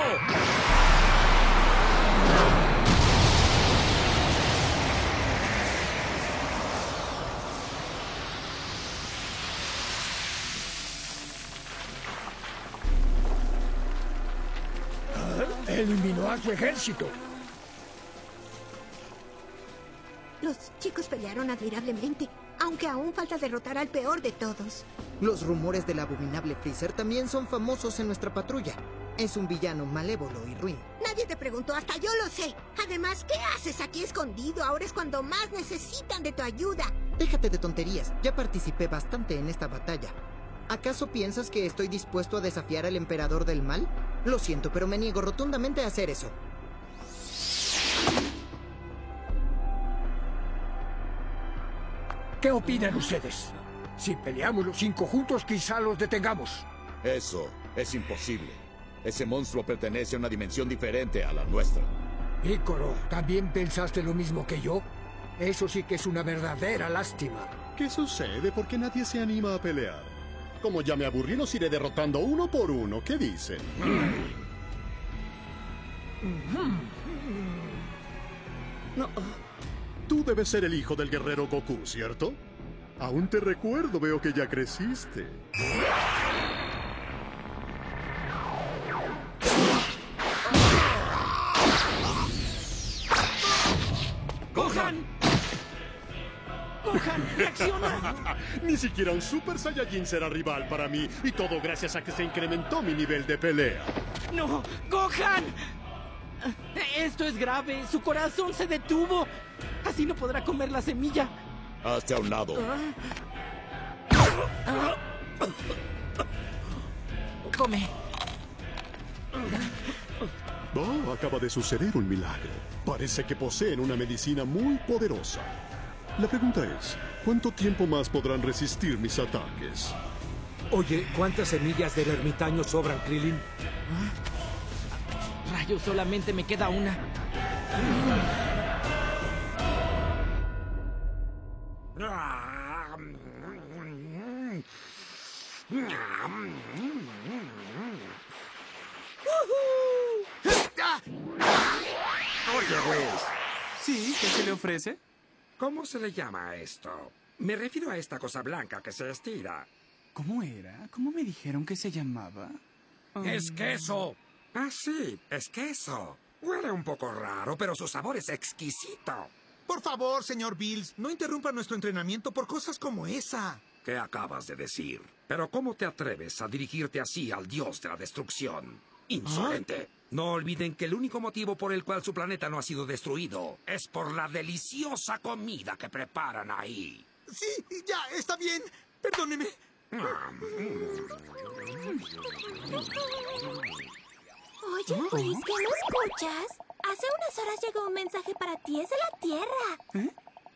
Eliminó a su ejército. Los chicos pelearon admirablemente, aunque aún falta derrotar al peor de todos. Los rumores del abominable Freezer también son famosos en nuestra patrulla. Es un villano malévolo y ruin. Nadie te preguntó, hasta yo lo sé. Además, ¿qué haces aquí escondido? Ahora es cuando más necesitan de tu ayuda. Déjate de tonterías. Ya participé bastante en esta batalla. ¿Acaso piensas que estoy dispuesto a desafiar al emperador del mal? Lo siento, pero me niego rotundamente a hacer eso. ¿Qué opinan ustedes? Si peleamos los cinco juntos, quizá los detengamos. Eso es imposible. Ese monstruo pertenece a una dimensión diferente a la nuestra. Piccolo, ¿también pensaste lo mismo que yo? Eso sí que es una verdadera lástima. ¿Qué sucede? ¿Por qué nadie se anima a pelear? Como ya me aburrí, los iré derrotando uno por uno. ¿Qué dicen? No. Tú debes ser el hijo del guerrero Goku, ¿cierto? Aún te recuerdo, veo que ya creciste. ¡Gohan! ¡Gohan, reacciona! Ni siquiera un Super Saiyajin será rival para mí, y todo gracias a que se incrementó mi nivel de pelea. ¡No! ¡Gohan! Esto es grave. Su corazón se detuvo. Así no podrá comer la semilla. Hazte a un lado. Come. Oh, acaba de suceder un milagro. Parece que poseen una medicina muy poderosa. La pregunta es, ¿cuánto tiempo más podrán resistir mis ataques? Oye, ¿cuántas semillas del ermitaño sobran, Krillin? ¿Ah? Rayos, solamente me queda una. Oye, Whis. Sí, ¿qué se le ofrece? ¿Cómo se le llama a esto? Me refiero a esta cosa blanca que se estira. ¿Cómo era? ¿Cómo me dijeron que se llamaba? ¡Es queso! Ah, sí, es queso. Huele un poco raro, pero su sabor es exquisito. Por favor, señor Bills, no interrumpa nuestro entrenamiento por cosas como esa. ¿Qué acabas de decir? Pero ¿cómo te atreves a dirigirte así al dios de la destrucción? ¡Insolente! ¿Ah? No olviden que el único motivo por el cual su planeta no ha sido destruido es por la deliciosa comida que preparan ahí. Sí, ya, está bien. Perdóneme. Oye, Whis, ¿qué no escuchas? Hace unas horas llegó un mensaje para ti, es de la Tierra. ¿Eh?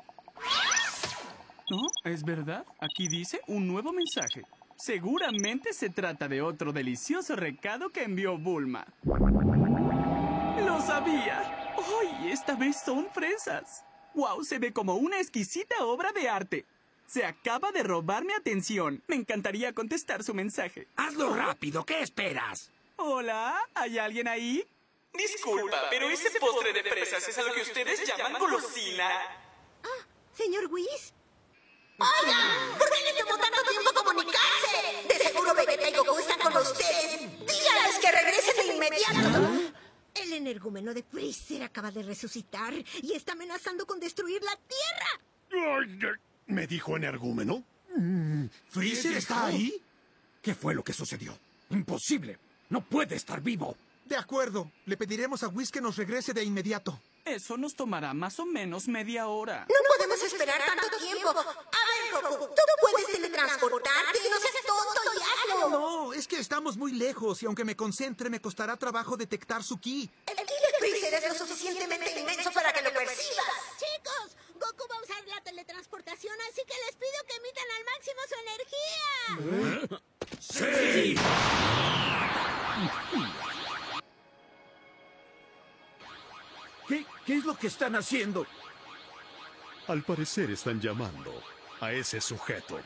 No, es verdad. Aquí dice un nuevo mensaje. Seguramente se trata de otro delicioso recado que envió Bulma. ¡Lo sabía! ¡Ay, esta vez son fresas! ¡Wow! Se ve como una exquisita obra de arte. Se acaba de robar mi atención. Me encantaría contestar su mensaje. ¡Hazlo rápido! ¿Qué esperas? Hola, ¿hay alguien ahí? Disculpa, pero ese postre de fresas es a lo que ustedes llaman golosina. Ah, señor Whis. ¡Oigan! ¿Por qué les llevó tanto tiempo comunicarse? De seguro Vegeta y Goku están con ustedes. ¡Díganles que regresen de inmediato! El energúmeno de Freezer acaba de resucitar y está amenazando con destruir la Tierra. ¿Me dijo energúmeno? ¿Freezer está ahí? ¿Qué fue lo que sucedió? ¡Imposible! ¡No puede estar vivo! De acuerdo. Le pediremos a Whis que nos regrese de inmediato. Eso nos tomará más o menos media hora. No podemos esperar tanto tiempo. A ver, Goku, tú puedes teletransportarte. No seas tonto y hazlo. No, es que estamos muy lejos y aunque me concentre me costará trabajo detectar su ki. El ki de Freezer es lo suficientemente inmenso para que lo percibas. Chicos, Goku va a usar la teletransportación, así que les pido que emitan al máximo su energía. ¡Sí! ¿Qué, ¿Qué es lo que están haciendo? Al parecer están llamando a ese sujeto.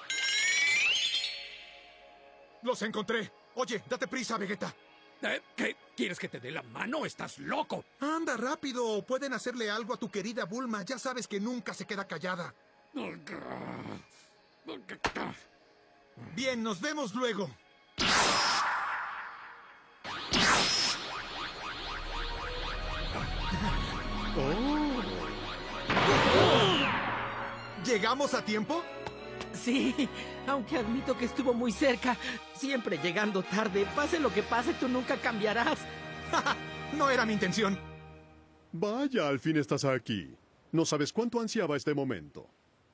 ¡Los encontré! Oye, date prisa, Vegeta. ¿Eh? ¿Qué? ¿Quieres que te dé la mano? ¡Estás loco! Anda, rápido. Pueden hacerle algo a tu querida Bulma. Ya sabes que nunca se queda callada. Bien, nos vemos luego. Oh. ¿Llegamos a tiempo? Sí, aunque admito que estuvo muy cerca. Siempre llegando tarde. Pase lo que pase, tú nunca cambiarás. No era mi intención. Vaya, al fin estás aquí. No sabes cuánto ansiaba este momento.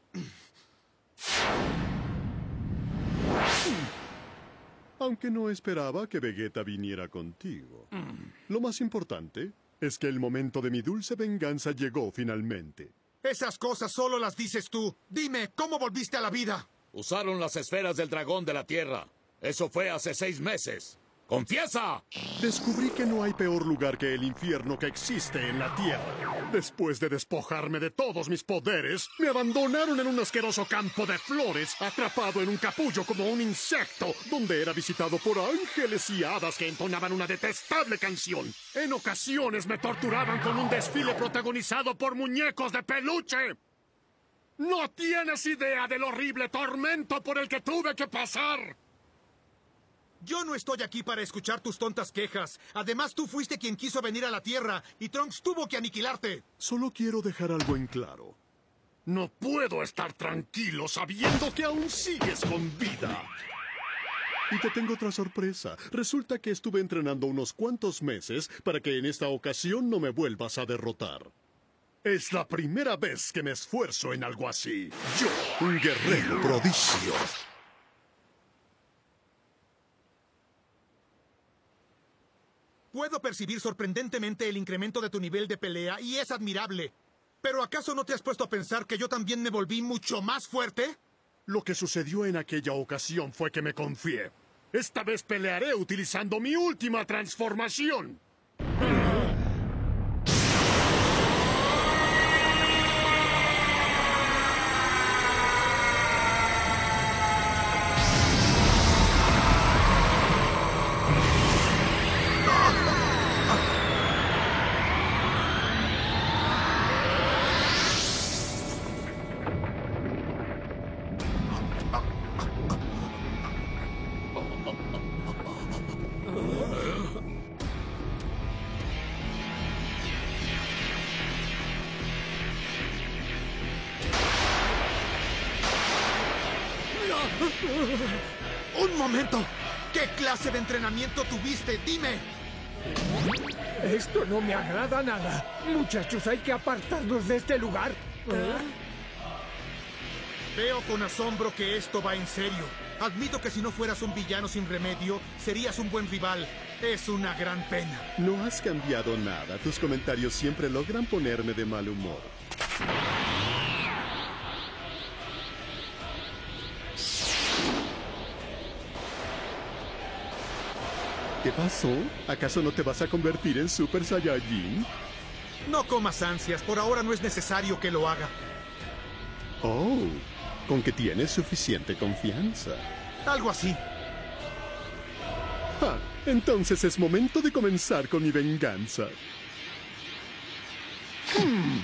Aunque no esperaba que Vegeta viniera contigo. Lo más importante es que el momento de mi dulce venganza llegó finalmente. Esas cosas solo las dices tú. Dime, ¿cómo volviste a la vida? Usaron las esferas del dragón de la Tierra. Eso fue hace seis meses. ¡Confiesa! Descubrí que no hay peor lugar que el infierno que existe en la Tierra. Después de despojarme de todos mis poderes, me abandonaron en un asqueroso campo de flores, atrapado en un capullo como un insecto, donde era visitado por ángeles y hadas que entonaban una detestable canción. En ocasiones me torturaban con un desfile protagonizado por muñecos de peluche. No tienes idea del horrible tormento por el que tuve que pasar. Yo no estoy aquí para escuchar tus tontas quejas. Además, tú fuiste quien quiso venir a la Tierra y Trunks tuvo que aniquilarte. Solo quiero dejar algo en claro. No puedo estar tranquilo sabiendo que aún sigues con vida. Y te tengo otra sorpresa. Resulta que estuve entrenando unos cuantos meses para que en esta ocasión no me vuelvas a derrotar. Es la primera vez que me esfuerzo en algo así. Yo, un guerrero prodigio. Puedo percibir sorprendentemente el incremento de tu nivel de pelea y es admirable. ¿Pero acaso no te has puesto a pensar que yo también me volví mucho más fuerte? Lo que sucedió en aquella ocasión fue que me confié. Esta vez pelearé utilizando mi última transformación. ¡Un momento! ¿Qué clase de entrenamiento tuviste? ¡Dime! Esto no me agrada nada. Muchachos, hay que apartarnos de este lugar. ¿Eh? Veo con asombro que esto va en serio. Admito que si no fueras un villano sin remedio, serías un buen rival. Es una gran pena. No has cambiado nada. Tus comentarios siempre logran ponerme de mal humor. ¿Qué pasó? ¿Acaso no te vas a convertir en Super Saiyajin? No comas ansias. Por ahora no es necesario que lo haga. Oh, con que tienes suficiente confianza. Algo así. Ah, entonces es momento de comenzar con mi venganza. Hmm.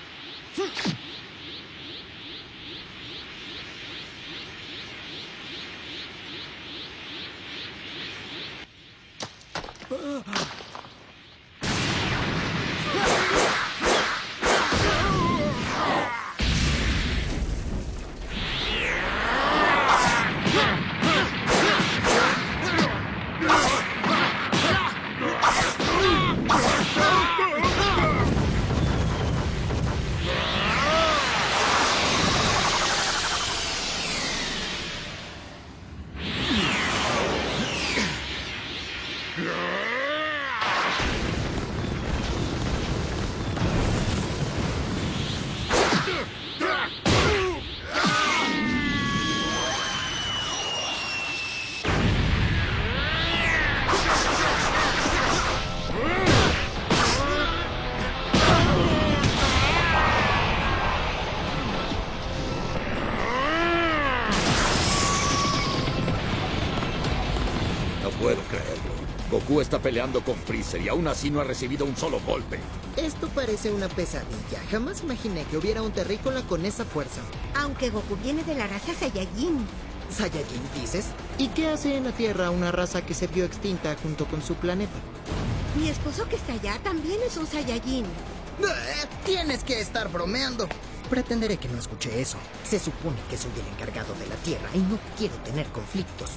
puedo creerlo. Goku está peleando con Freezer y aún así no ha recibido un solo golpe. Esto parece una pesadilla. Jamás imaginé que hubiera un terrícola con esa fuerza. Aunque Goku viene de la raza Saiyajin. ¿Saiyajin dices? ¿Y qué hace en la Tierra una raza que se vio extinta junto con su planeta? Mi esposo que está allá también es un Saiyajin. Eh, tienes que estar bromeando. Pretenderé que no escuché eso. Se supone que soy el encargado de la Tierra y no quiero tener conflictos.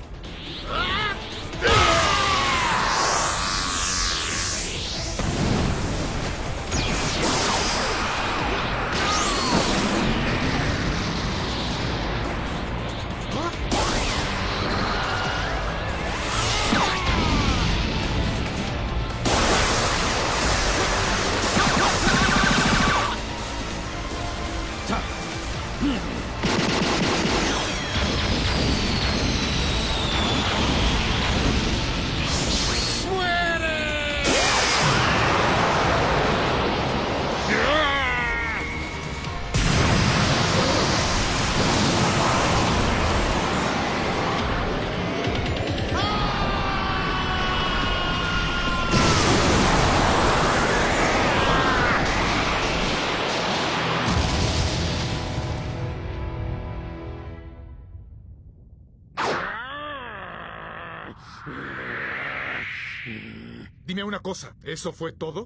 Dime una cosa, ¿eso fue todo?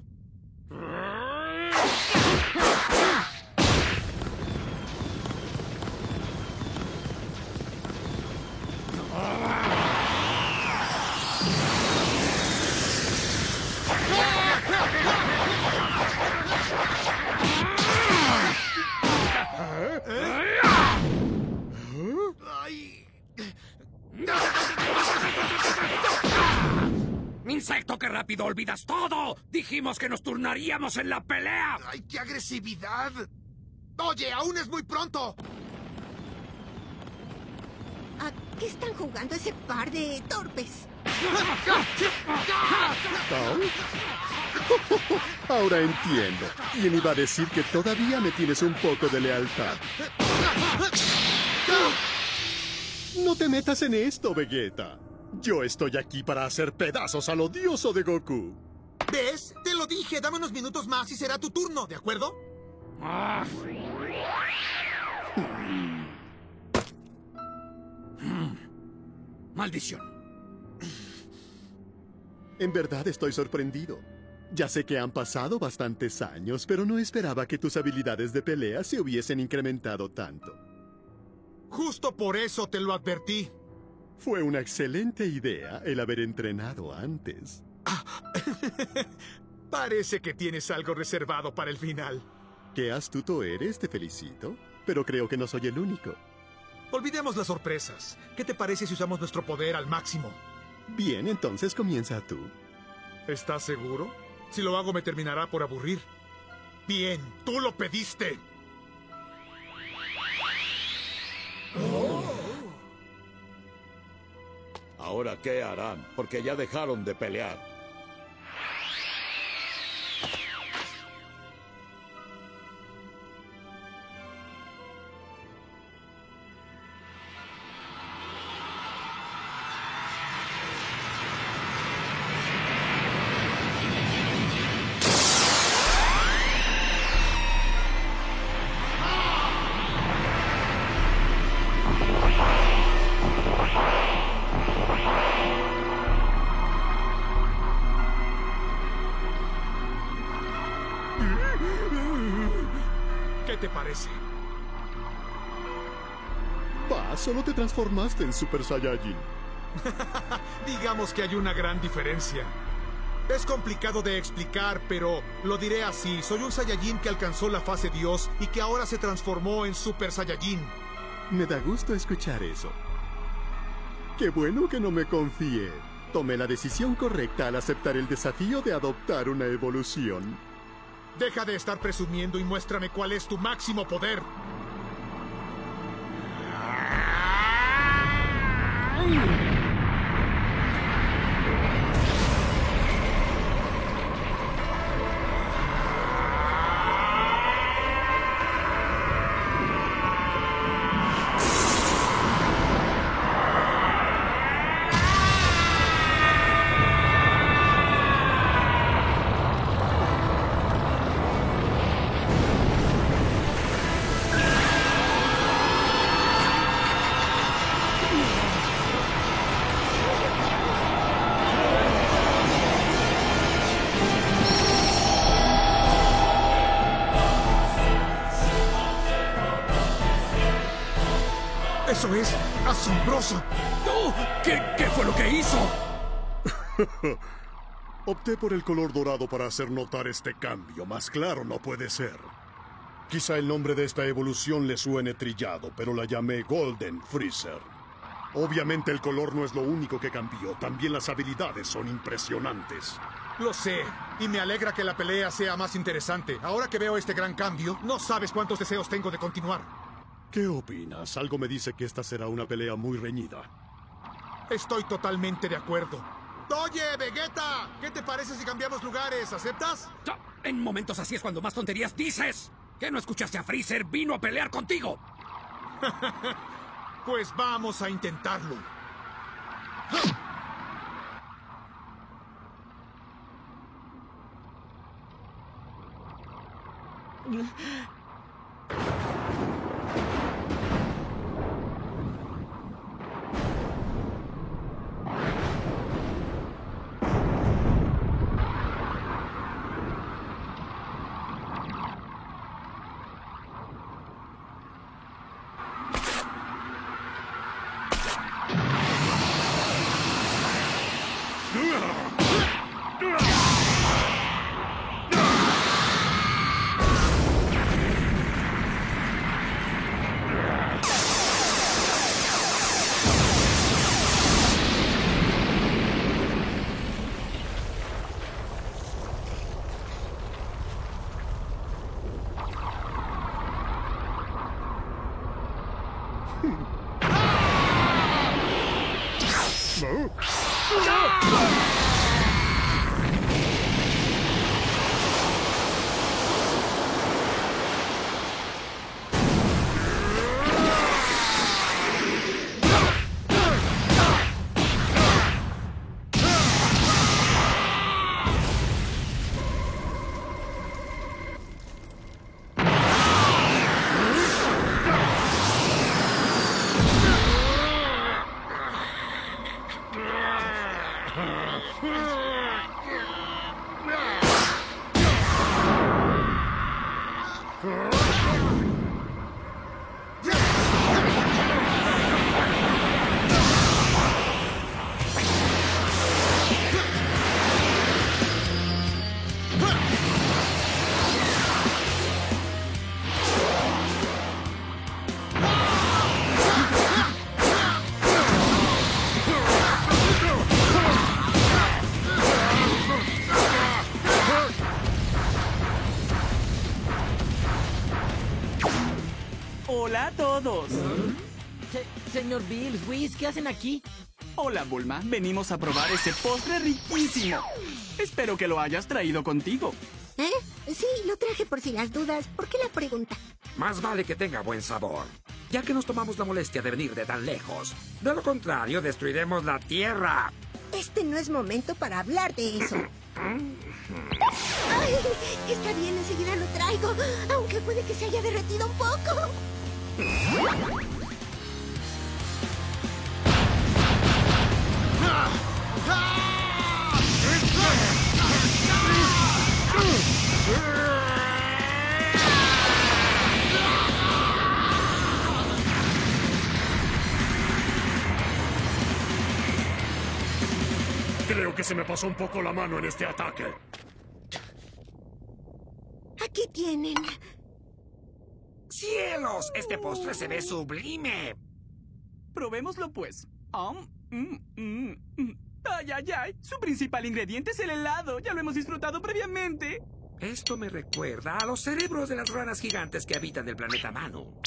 ¡Insecto que qué rápido olvidas todo! ¡Dijimos que nos turnaríamos en la pelea! ¡Ay, qué agresividad! Oye, aún es muy pronto. ¿A qué están jugando ese par de torpes? ¿Oh? Ahora entiendo. ¿Quién iba a decir que todavía me tienes un poco de lealtad? No te metas en esto, Vegeta. Yo estoy aquí para hacer pedazos al odioso de Goku. ¿Ves? Te lo dije. Dame unos minutos más y será tu turno, ¿de acuerdo? Ah. Maldición. En verdad estoy sorprendido. Ya sé que han pasado bastantes años, pero no esperaba que tus habilidades de pelea se hubiesen incrementado tanto. Justo por eso te lo advertí. Fue una excelente idea el haber entrenado antes. Parece que tienes algo reservado para el final. Qué astuto eres, te felicito. Pero creo que no soy el único. Olvidemos las sorpresas. ¿Qué te parece si usamos nuestro poder al máximo? Bien, entonces comienza tú. ¿Estás seguro? Si lo hago me terminará por aburrir. Bien, tú lo pediste. Oh. ¿Ahora qué harán? Porque ya dejaron de pelear. ¿Qué te parece? Va, solo te transformaste en Super Saiyajin. Digamos que hay una gran diferencia. Es complicado de explicar, pero lo diré así. Soy un Saiyajin que alcanzó la fase Dios y que ahora se transformó en Super Saiyajin. Me da gusto escuchar eso. Qué bueno que no me confié. Tomé la decisión correcta al aceptar el desafío de adoptar una evolución. Deja de estar presumiendo y muéstrame cuál es tu máximo poder. ¡Eso es asombroso! ¡No! ¿Qué, qué fue lo que hizo? Opté por el color dorado para hacer notar este cambio. Más claro no puede ser. Quizá el nombre de esta evolución le suene trillado, pero la llamé Golden Freezer. Obviamente el color no es lo único que cambió. También las habilidades son impresionantes. Lo sé, y me alegra que la pelea sea más interesante. Ahora que veo este gran cambio, no sabes cuántos deseos tengo de continuar. ¿Qué opinas? Algo me dice que esta será una pelea muy reñida. Estoy totalmente de acuerdo. Oye, Vegeta, ¿qué te parece si cambiamos lugares? ¿Aceptas? En momentos así es cuando más tonterías dices. ¿Qué no escuchaste a Freezer? Vino a pelear contigo. Pues vamos a intentarlo. Hola a todos. Se señor Bills, Whis, ¿qué hacen aquí? Hola, Bulma. Venimos a probar ese postre riquísimo. Espero que lo hayas traído contigo. ¿Eh? Sí, lo traje por si las dudas. ¿Por qué la pregunta? Más vale que tenga buen sabor, ya que nos tomamos la molestia de venir de tan lejos. De lo contrario, destruiremos la Tierra. Este no es momento para hablar de eso. Ay, está bien, enseguida lo traigo, aunque puede que se haya derretido un poco. Creo que se me pasó un poco la mano en este ataque. Aquí tienen. ¡Cielos! Este postre se ve sublime. Probémoslo, pues. Um, mm, mm, mm. ¡Ay, ay, ay! Su principal ingrediente es el helado. Ya lo hemos disfrutado previamente. Esto me recuerda a los cerebros de las ranas gigantes que habitan el planeta Manu.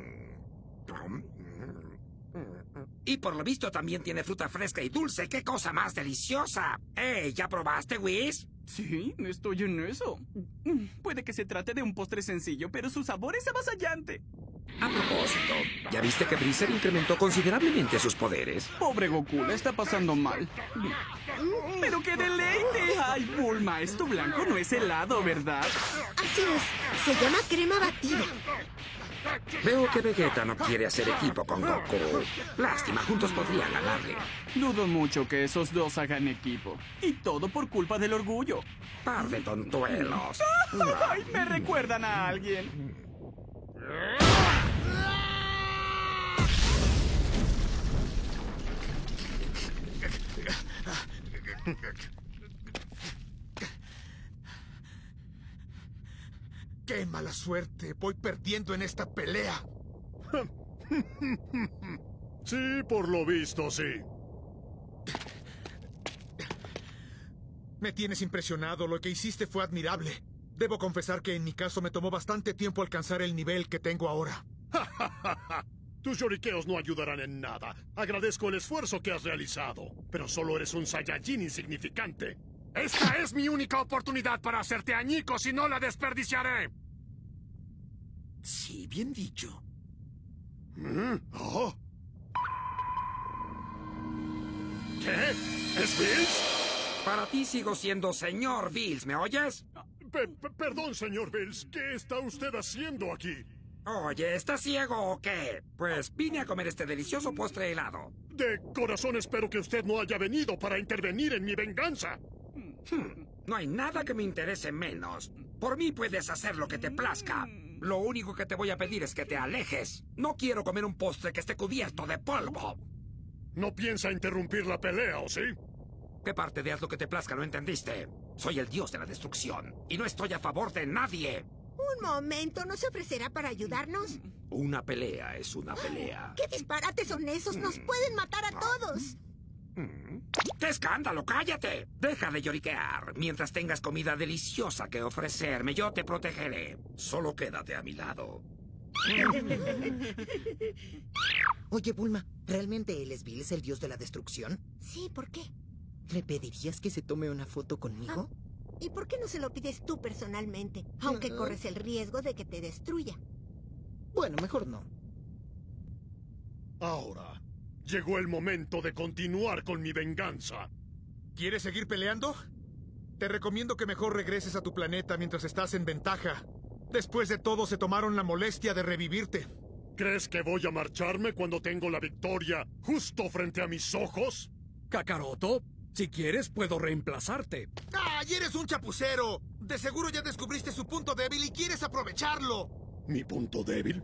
Y por lo visto también tiene fruta fresca y dulce. ¡Qué cosa más deliciosa! ¡Ey! ¿Ya probaste, Whis? Sí, estoy en eso. Puede que se trate de un postre sencillo, pero su sabor es avasallante. A propósito, ¿ya viste que Freezer incrementó considerablemente sus poderes? Pobre Goku, la está pasando mal. ¡Pero qué deleite! ¡Ay, Bulma! Esto blanco no es helado, ¿verdad? Así es. Se llama crema batida. Veo que Vegeta no quiere hacer equipo con Goku. Lástima, juntos podrían ganarle. Dudo mucho que esos dos hagan equipo. Y todo por culpa del orgullo. Par de tontuelos. ¡Ay! Me recuerdan a alguien. ¡Qué mala suerte! Voy perdiendo en esta pelea. Sí, por lo visto, sí. Me tienes impresionado. Lo que hiciste fue admirable. Debo confesar que en mi caso me tomó bastante tiempo alcanzar el nivel que tengo ahora. Tus lloriqueos no ayudarán en nada. Agradezco el esfuerzo que has realizado, pero solo eres un Saiyajin insignificante. Esta es mi única oportunidad para hacerte añicos y no la desperdiciaré. Sí, bien dicho. ¿Mm? ¿Oh? ¿Qué? ¿Es Bills? Para ti sigo siendo señor Bills, ¿me oyes? Pe- pe- perdón, señor Bills. ¿Qué está usted haciendo aquí? Oye, ¿estás ciego o qué? Pues vine a comer este delicioso postre helado. De corazón espero que usted no haya venido para intervenir en mi venganza. Hmm, no hay nada que me interese menos. Por mí puedes hacer lo que te plazca. Lo único que te voy a pedir es que te alejes. No quiero comer un postre que esté cubierto de polvo. ¿No piensa interrumpir la pelea, o sí? ¿Qué parte de haz lo que te plazca no entendiste? Soy el dios de la destrucción y no estoy a favor de nadie. Un momento, ¿no se ofrecerá para ayudarnos? Una pelea es una pelea. ¿Qué disparates son esos? ¡Nos pueden matar a todos! ¡Qué escándalo! ¡Cállate! Deja de lloriquear. Mientras tengas comida deliciosa que ofrecerme, yo te protegeré. Solo quédate a mi lado. Oye, Bulma, ¿realmente el Esbil es el dios de la destrucción? Sí, ¿por qué? ¿Le pedirías que se tome una foto conmigo? Ah, ¿y por qué no se lo pides tú personalmente? Aunque corres el riesgo de que te destruya. Bueno, mejor no. Ahora, llegó el momento de continuar con mi venganza. ¿Quieres seguir peleando? Te recomiendo que mejor regreses a tu planeta mientras estás en ventaja. Después de todo, se tomaron la molestia de revivirte. ¿Crees que voy a marcharme cuando tengo la victoria justo frente a mis ojos? Kakaroto, si quieres puedo reemplazarte. ¡Ay, eres un chapucero! De seguro ya descubriste su punto débil y quieres aprovecharlo. ¿Mi punto débil?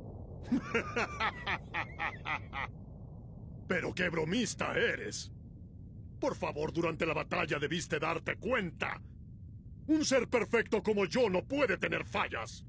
Pero qué bromista eres. Por favor, durante la batalla debiste darte cuenta. Un ser perfecto como yo no puede tener fallas.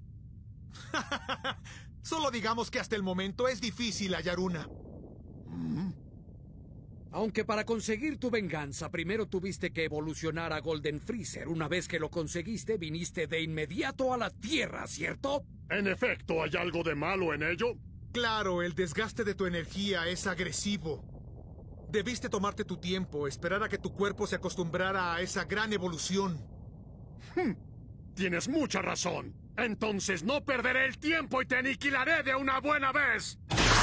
Solo digamos que hasta el momento es difícil hallar una. ¿Mm? Aunque para conseguir tu venganza primero tuviste que evolucionar a Golden Freezer. Una vez que lo conseguiste, viniste de inmediato a la Tierra, ¿cierto? En efecto, ¿hay algo de malo en ello? Claro, el desgaste de tu energía es agresivo. Debiste tomarte tu tiempo, esperar a que tu cuerpo se acostumbrara a esa gran evolución. Hmm. Tienes mucha razón. Entonces no perderé el tiempo y te aniquilaré de una buena vez.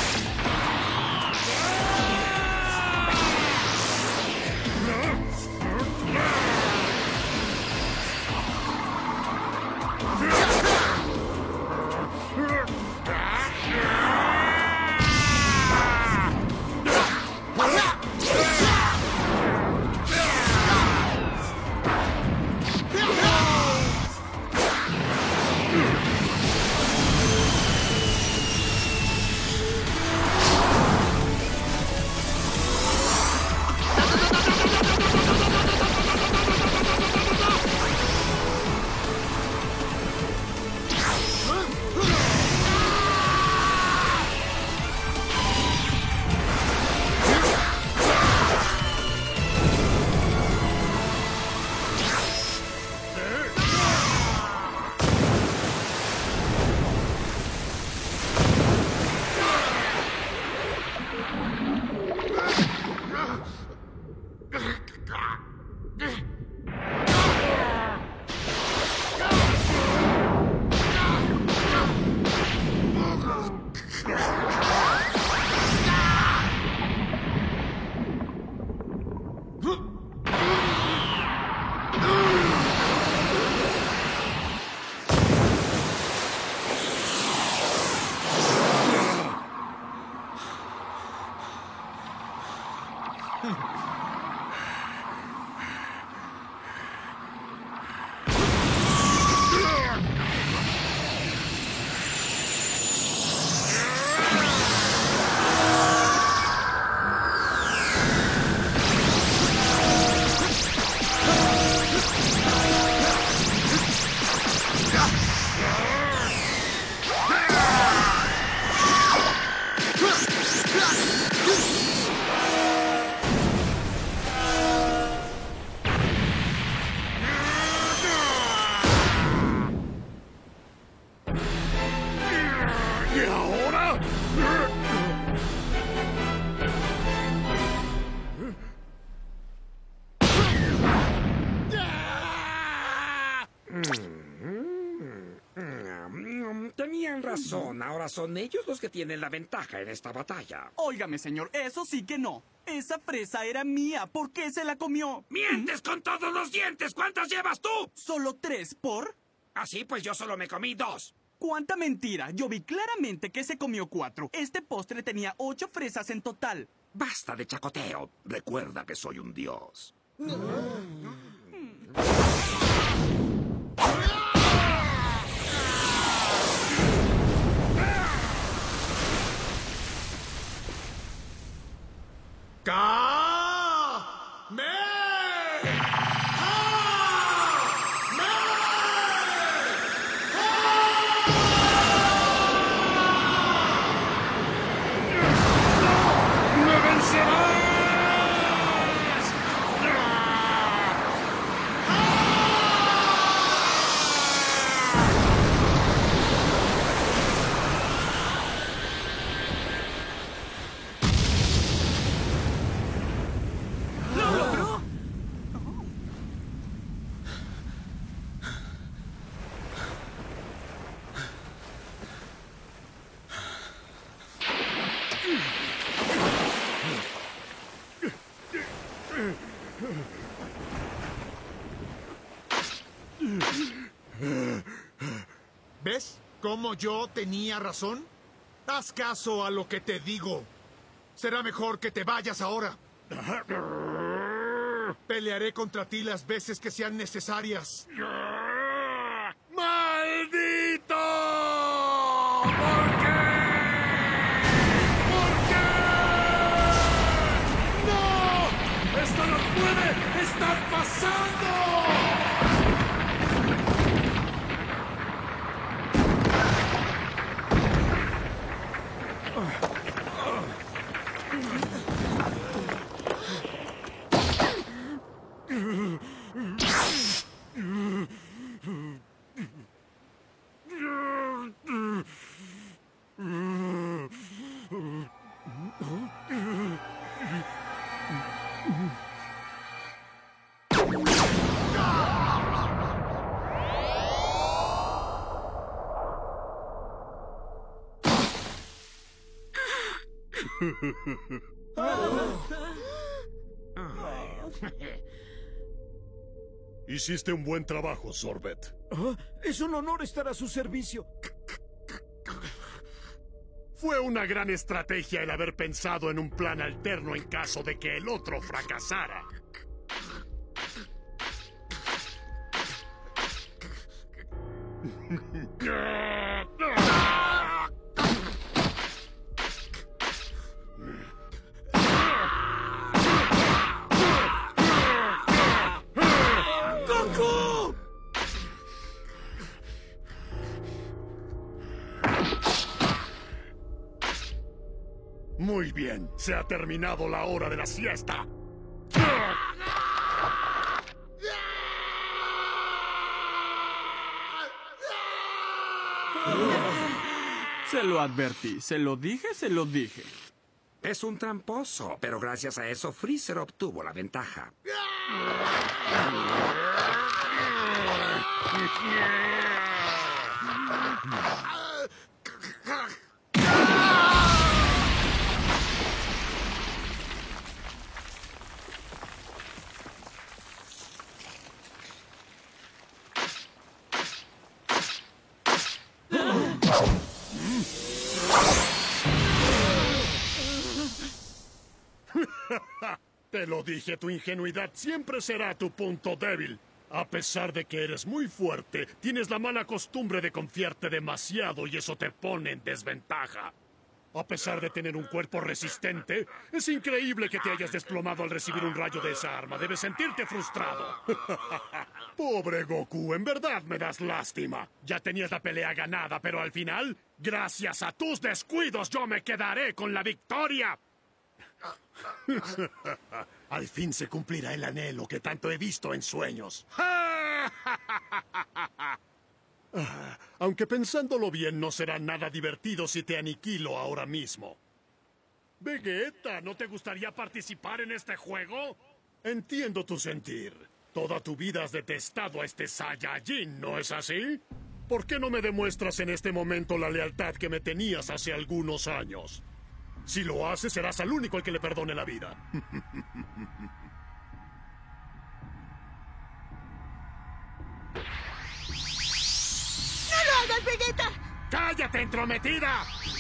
Tenían razón, ahora son ellos los que tienen la ventaja en esta batalla. Óigame, señor, eso sí que no. Esa fresa era mía, ¿por qué se la comió? ¡Mientes con todos los dientes! ¿Cuántas llevas tú? ¿Solo tres por? Así pues yo solo me comí dos. ¡Cuánta mentira! Yo vi claramente que se comió cuatro. Este postre tenía ocho fresas en total. Basta de chacoteo. Recuerda que soy un dios. ¡Ka! ¡Me! ¡Me vencerás! ¡Ah! ¿Cómo yo tenía razón? Haz caso a lo que te digo. Será mejor que te vayas ahora. Pelearé contra ti las veces que sean necesarias. ¡Maldito! ¿Por qué? ¿Por qué? ¡No! ¡Esto no puede estar pasando! Hiciste un buen trabajo, Sorbet. Oh, es un honor estar a su servicio. Fue una gran estrategia el haber pensado en un plan alterno en caso de que el otro fracasara. Muy bien, se ha terminado la hora de la siesta. Se lo advertí, se lo dije, se lo dije. Es un tramposo, pero gracias a eso Freezer obtuvo la ventaja. Te lo dije, tu ingenuidad siempre será tu punto débil. A pesar de que eres muy fuerte, tienes la mala costumbre de confiarte demasiado y eso te pone en desventaja. A pesar de tener un cuerpo resistente, es increíble que te hayas desplomado al recibir un rayo de esa arma. Debes sentirte frustrado. Pobre Goku, en verdad me das lástima. Ya tenías la pelea ganada, pero al final, gracias a tus descuidos, yo me quedaré con la victoria. Al fin se cumplirá el anhelo que tanto he visto en sueños. Aunque pensándolo bien, no será nada divertido si te aniquilo ahora mismo. Vegeta, ¿no te gustaría participar en este juego? Entiendo tu sentir. Toda tu vida has detestado a este Saiyajin, ¿no es así? ¿Por qué no me demuestras en este momento la lealtad que me tenías hace algunos años? Si lo haces, serás el único al que le perdone la vida. ¡No lo hagas, Vegeta! ¡Cállate, entrometida!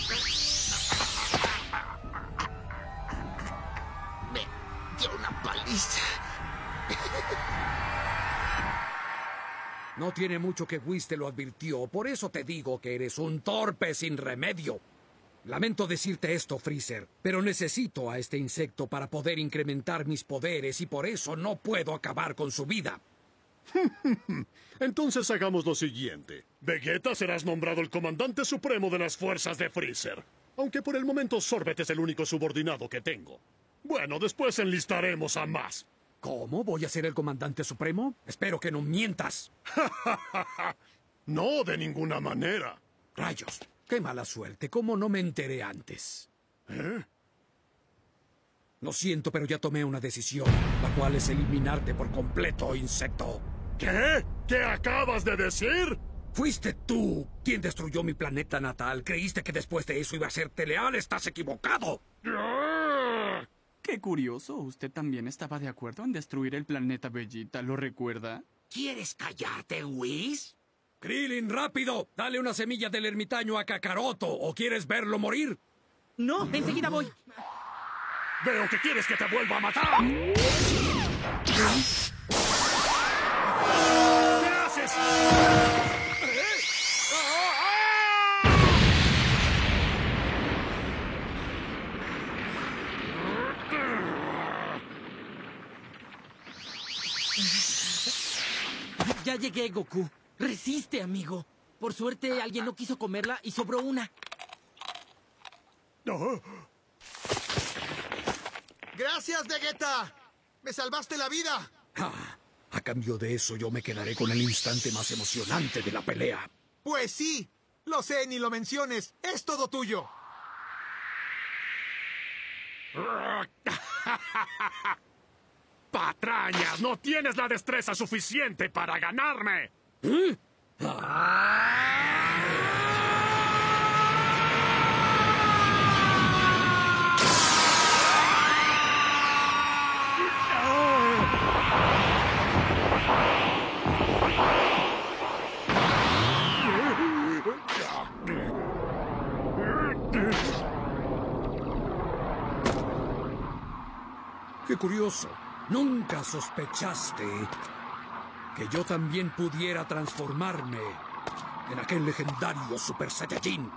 Me dio una paliza. No tiene mucho que Whis te lo advirtió, por eso te digo que eres un torpe sin remedio. Lamento decirte esto, Freezer, pero necesito a este insecto para poder incrementar mis poderes y por eso no puedo acabar con su vida. Entonces hagamos lo siguiente. Vegeta, serás nombrado el comandante supremo de las fuerzas de Freezer. Aunque por el momento Sorbet es el único subordinado que tengo. Bueno, después enlistaremos a más. ¿Cómo? ¿Voy a ser el comandante supremo? Espero que no mientas. No, de ninguna manera. Rayos. ¡Qué mala suerte! ¿Cómo no me enteré antes? ¿Eh? Lo siento, pero ya tomé una decisión, la cual es eliminarte por completo, insecto. ¿Qué? ¿Qué acabas de decir? Fuiste tú quien destruyó mi planeta natal. ¿Creíste que después de eso iba a serte leal? ¡Estás equivocado! Qué curioso, usted también estaba de acuerdo en destruir el planeta Vegeta, ¿lo recuerda? ¿Quieres callarte, Whis? Krillin, rápido. Dale una semilla del ermitaño a Kakaroto. ¿O quieres verlo morir? No, enseguida voy. Veo que quieres que te vuelva a matar. ¿Qué haces? Ya llegué, Goku. Resiste, amigo. Por suerte, alguien no quiso comerla y sobró una. ¡Gracias, Vegeta! ¡Me salvaste la vida! Ah, a cambio de eso, yo me quedaré con el instante más emocionante de la pelea. Pues sí. Lo sé, ni lo menciones. Es todo tuyo. ¡Patrañas! ¡No tienes la destreza suficiente para ganarme! ¿Eh? Qué curioso. Nunca sospechaste que yo también pudiera transformarme en aquel legendario Super Saiyajin.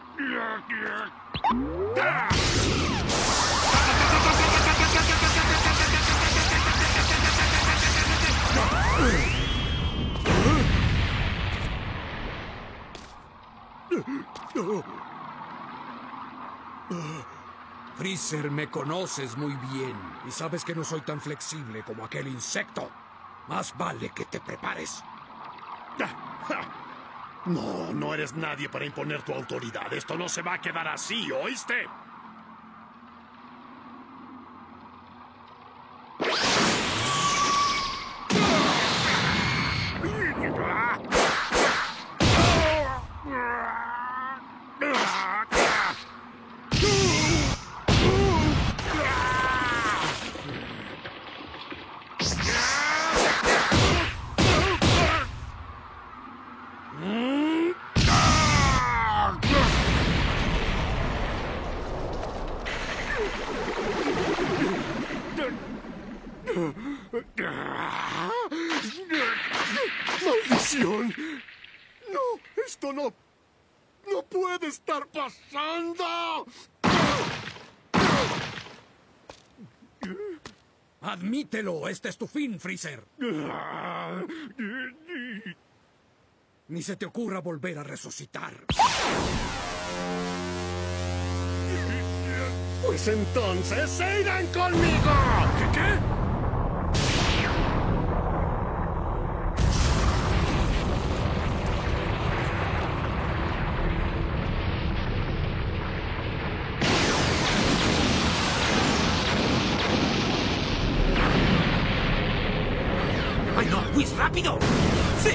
Freezer, me conoces muy bien y sabes que no soy tan flexible como aquel insecto. Más vale que te prepares. No, no eres nadie para imponer tu autoridad. Esto no se va a quedar así, ¿oíste? ¡Maldición! ¡No! ¡Esto no... no puede estar pasando! Admítelo, este es tu fin, Freezer. Ni se te ocurra volver a resucitar. Pues entonces se irán conmigo. ¿Qué qué? ¡Ay, no! ¡Whis, rápido! ¡Sí!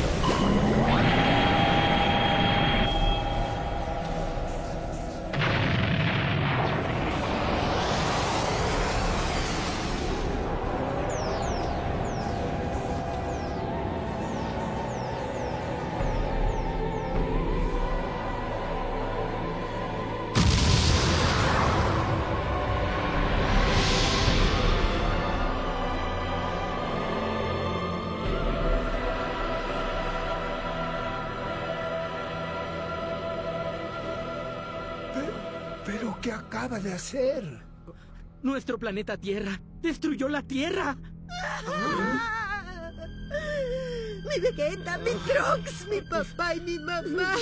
¿Pero qué acaba de hacer? Nuestro planeta Tierra. ¡Destruyó la Tierra! ¡Ah! ¡Mi Vegeta, mi Trunks, mi papá y mi mamá!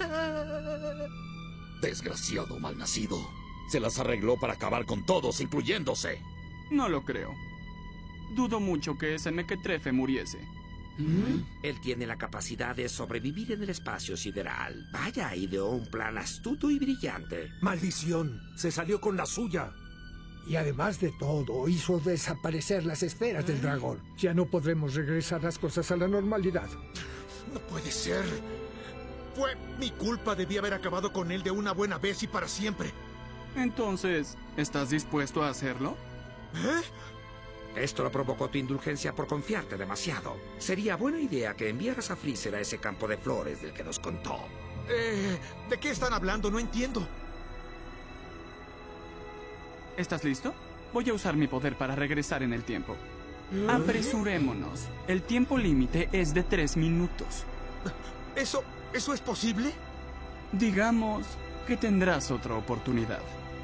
Desgraciado malnacido. Se las arregló para acabar con todos, incluyéndose. No lo creo. Dudo mucho que ese mequetrefe muriese. ¿Mm? Él tiene la capacidad de sobrevivir en el espacio sideral. Vaya, ideó un plan astuto y brillante. Maldición, se salió con la suya. Y además de todo, hizo desaparecer las esferas del dragón. Ya no podremos regresar las cosas a la normalidad. No puede ser. Fue mi culpa. Debí haber acabado con él de una buena vez y para siempre. Entonces, ¿estás dispuesto a hacerlo? ¿Eh? Esto lo provocó tu indulgencia por confiarte demasiado. Sería buena idea que enviaras a Freezer a ese campo de flores del que nos contó. Eh, ¿de qué están hablando? No entiendo. ¿Estás listo? Voy a usar mi poder para regresar en el tiempo. Apresurémonos. El tiempo límite es de tres minutos. ¿Eso, eso es posible? Digamos que tendrás otra oportunidad.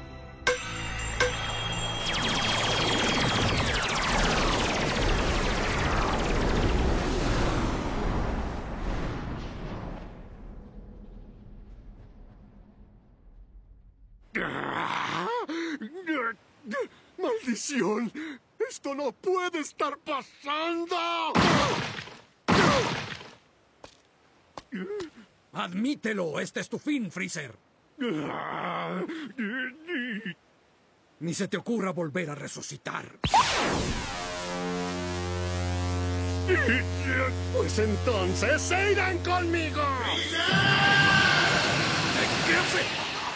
¡Maldición! ¡Esto no puede estar pasando! Admítelo, este es tu fin, Freezer. Ni se te ocurra volver a resucitar. Pues entonces se irán conmigo. ¿Qué hace?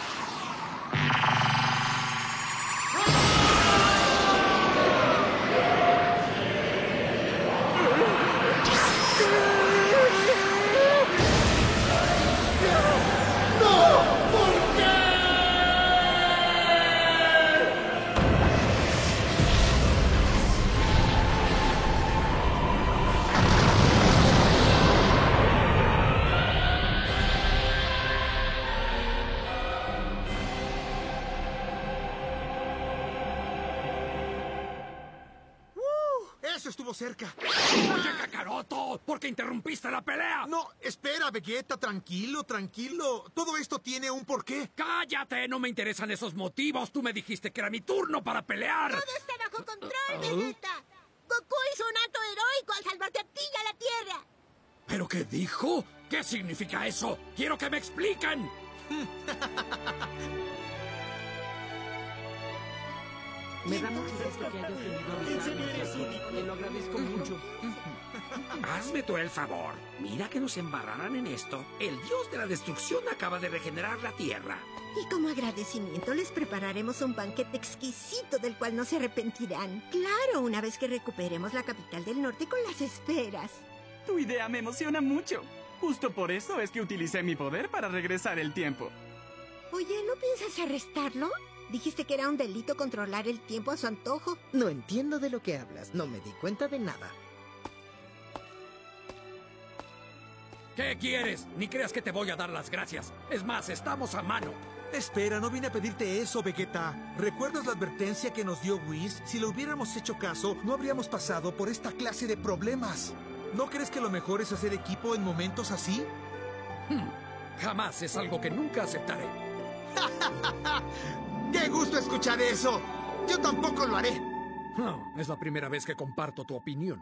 Eso estuvo cerca. ¡Oye, Kakaroto! ¿Por qué interrumpiste la pelea? No, espera, Vegeta, tranquilo, tranquilo. Todo esto tiene un porqué. ¡Cállate! No me interesan esos motivos. Tú me dijiste que era mi turno para pelear. Todo está bajo control, Vegeta. Goku hizo un acto heroico al salvarte a ti y a la Tierra. ¿Pero qué dijo? ¿Qué significa eso? ¡Quiero que me expliquen! Me da mucho gusto que hayas venido a ayudarnos. Te lo agradezco mucho. Hazme tú el favor. Mira que nos embarrarán en esto. El dios de la destrucción acaba de regenerar la Tierra. Y como agradecimiento les prepararemos un banquete exquisito del cual no se arrepentirán. Claro, una vez que recuperemos la capital del norte con las esferas. Tu idea me emociona mucho. Justo por eso es que utilicé mi poder para regresar el tiempo. Oye, ¿no piensas arrestarlo? Dijiste que era un delito controlar el tiempo a su antojo. No entiendo de lo que hablas. No me di cuenta de nada. ¿Qué quieres? Ni creas que te voy a dar las gracias. Es más, estamos a mano. Espera, no vine a pedirte eso, Vegeta. ¿Recuerdas la advertencia que nos dio Whis? Si le hubiéramos hecho caso, no habríamos pasado por esta clase de problemas. ¿No crees que lo mejor es hacer equipo en momentos así? Hmm. Jamás, es algo que nunca aceptaré. ¡Qué gusto escuchar eso! Yo tampoco lo haré. Oh, es la primera vez que comparto tu opinión.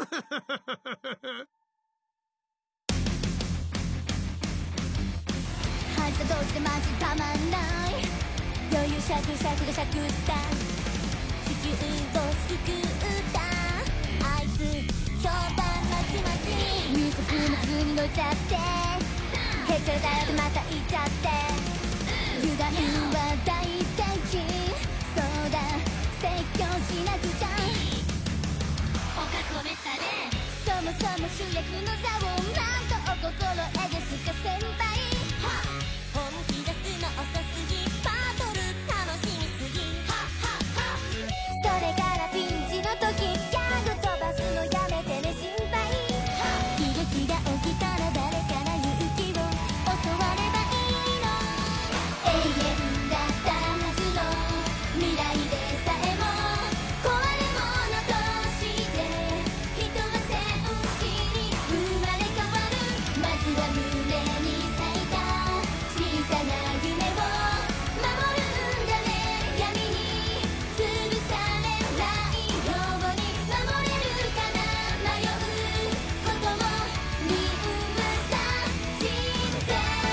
発動してマジたまんない余裕しゃくしゃくでしゃくった地球を救ったあいつ評判まちまち入国も図に乗っちゃってへちゃらだらでまた行っちゃって油断は大敵そうだ説教しなくちゃおかこめされそもそも主役の座をなんとお心得ですか先輩本気出すの遅すぎバトル楽しみすぎそれからピンチの時ギャグ飛ばすのやめてね心配悲劇が起きたら誰かが勇気を襲わればいいの永遠だったはずの未来でさえも壊れ物として人は戦士に生まれ変わるまずは胸に咲いた小さな夢を守るんだね闇に潰されないように守れるかな迷うことも任務さ人生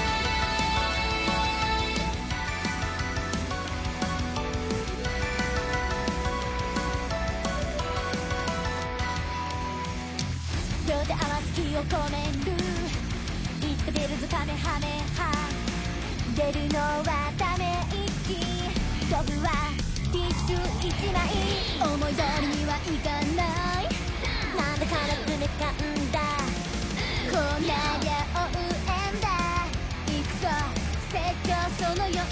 両手合わせ気を込めるいつか出るぞカメハメハ出るのはため息飛ぶはティッシュ一枚思い通りにはいかない、なんだから詰めかんだ、こうなりゃ応援だ、行くぞ説教そのよん、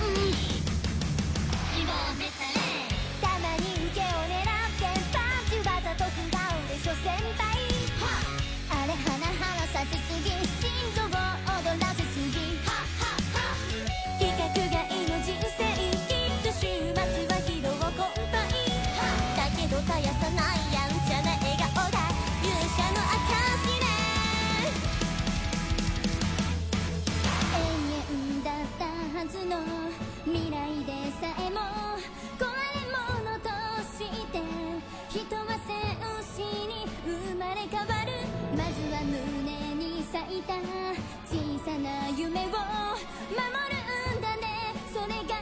たまに受けを狙ってパンチわざと素顔でしょ先輩、あれ花花させすぎ、心臓を踊らせすぎ、規格外の人生、きっと週末は疲労困憊、だけど絶やさないやんちゃな笑顔が勇者の証ね、永遠だったはずの未来でさえも壊れ物として人は戦士に生まれ変わる、まずは胸に咲いた小さな夢を守るんだね、それが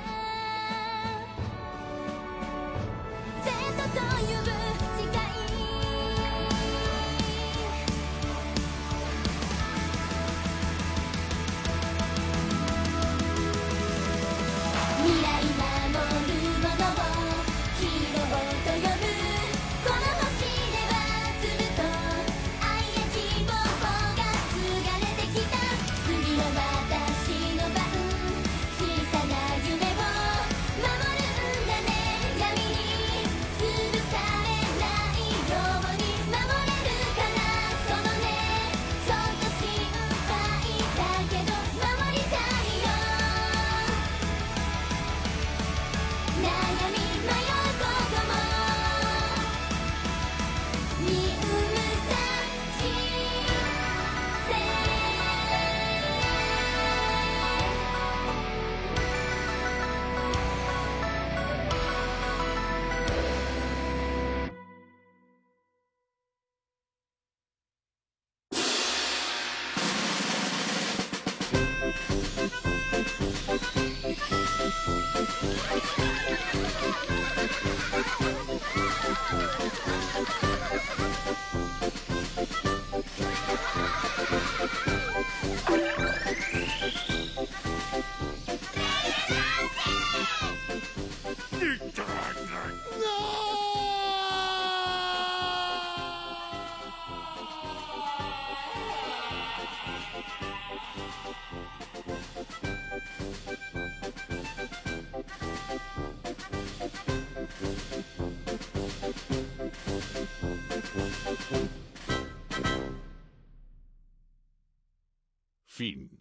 Z という誓い、未来守るものをヒーローと呼ぶ、この星ではずっと愛や希望が継がれてきた、次の私の番、小さな夢を守るんだね、闇に潰されないように守れるかな、そのねちょっと心配だけど守りたいよ、悩み迷うことも見うむさ人生、 Fin.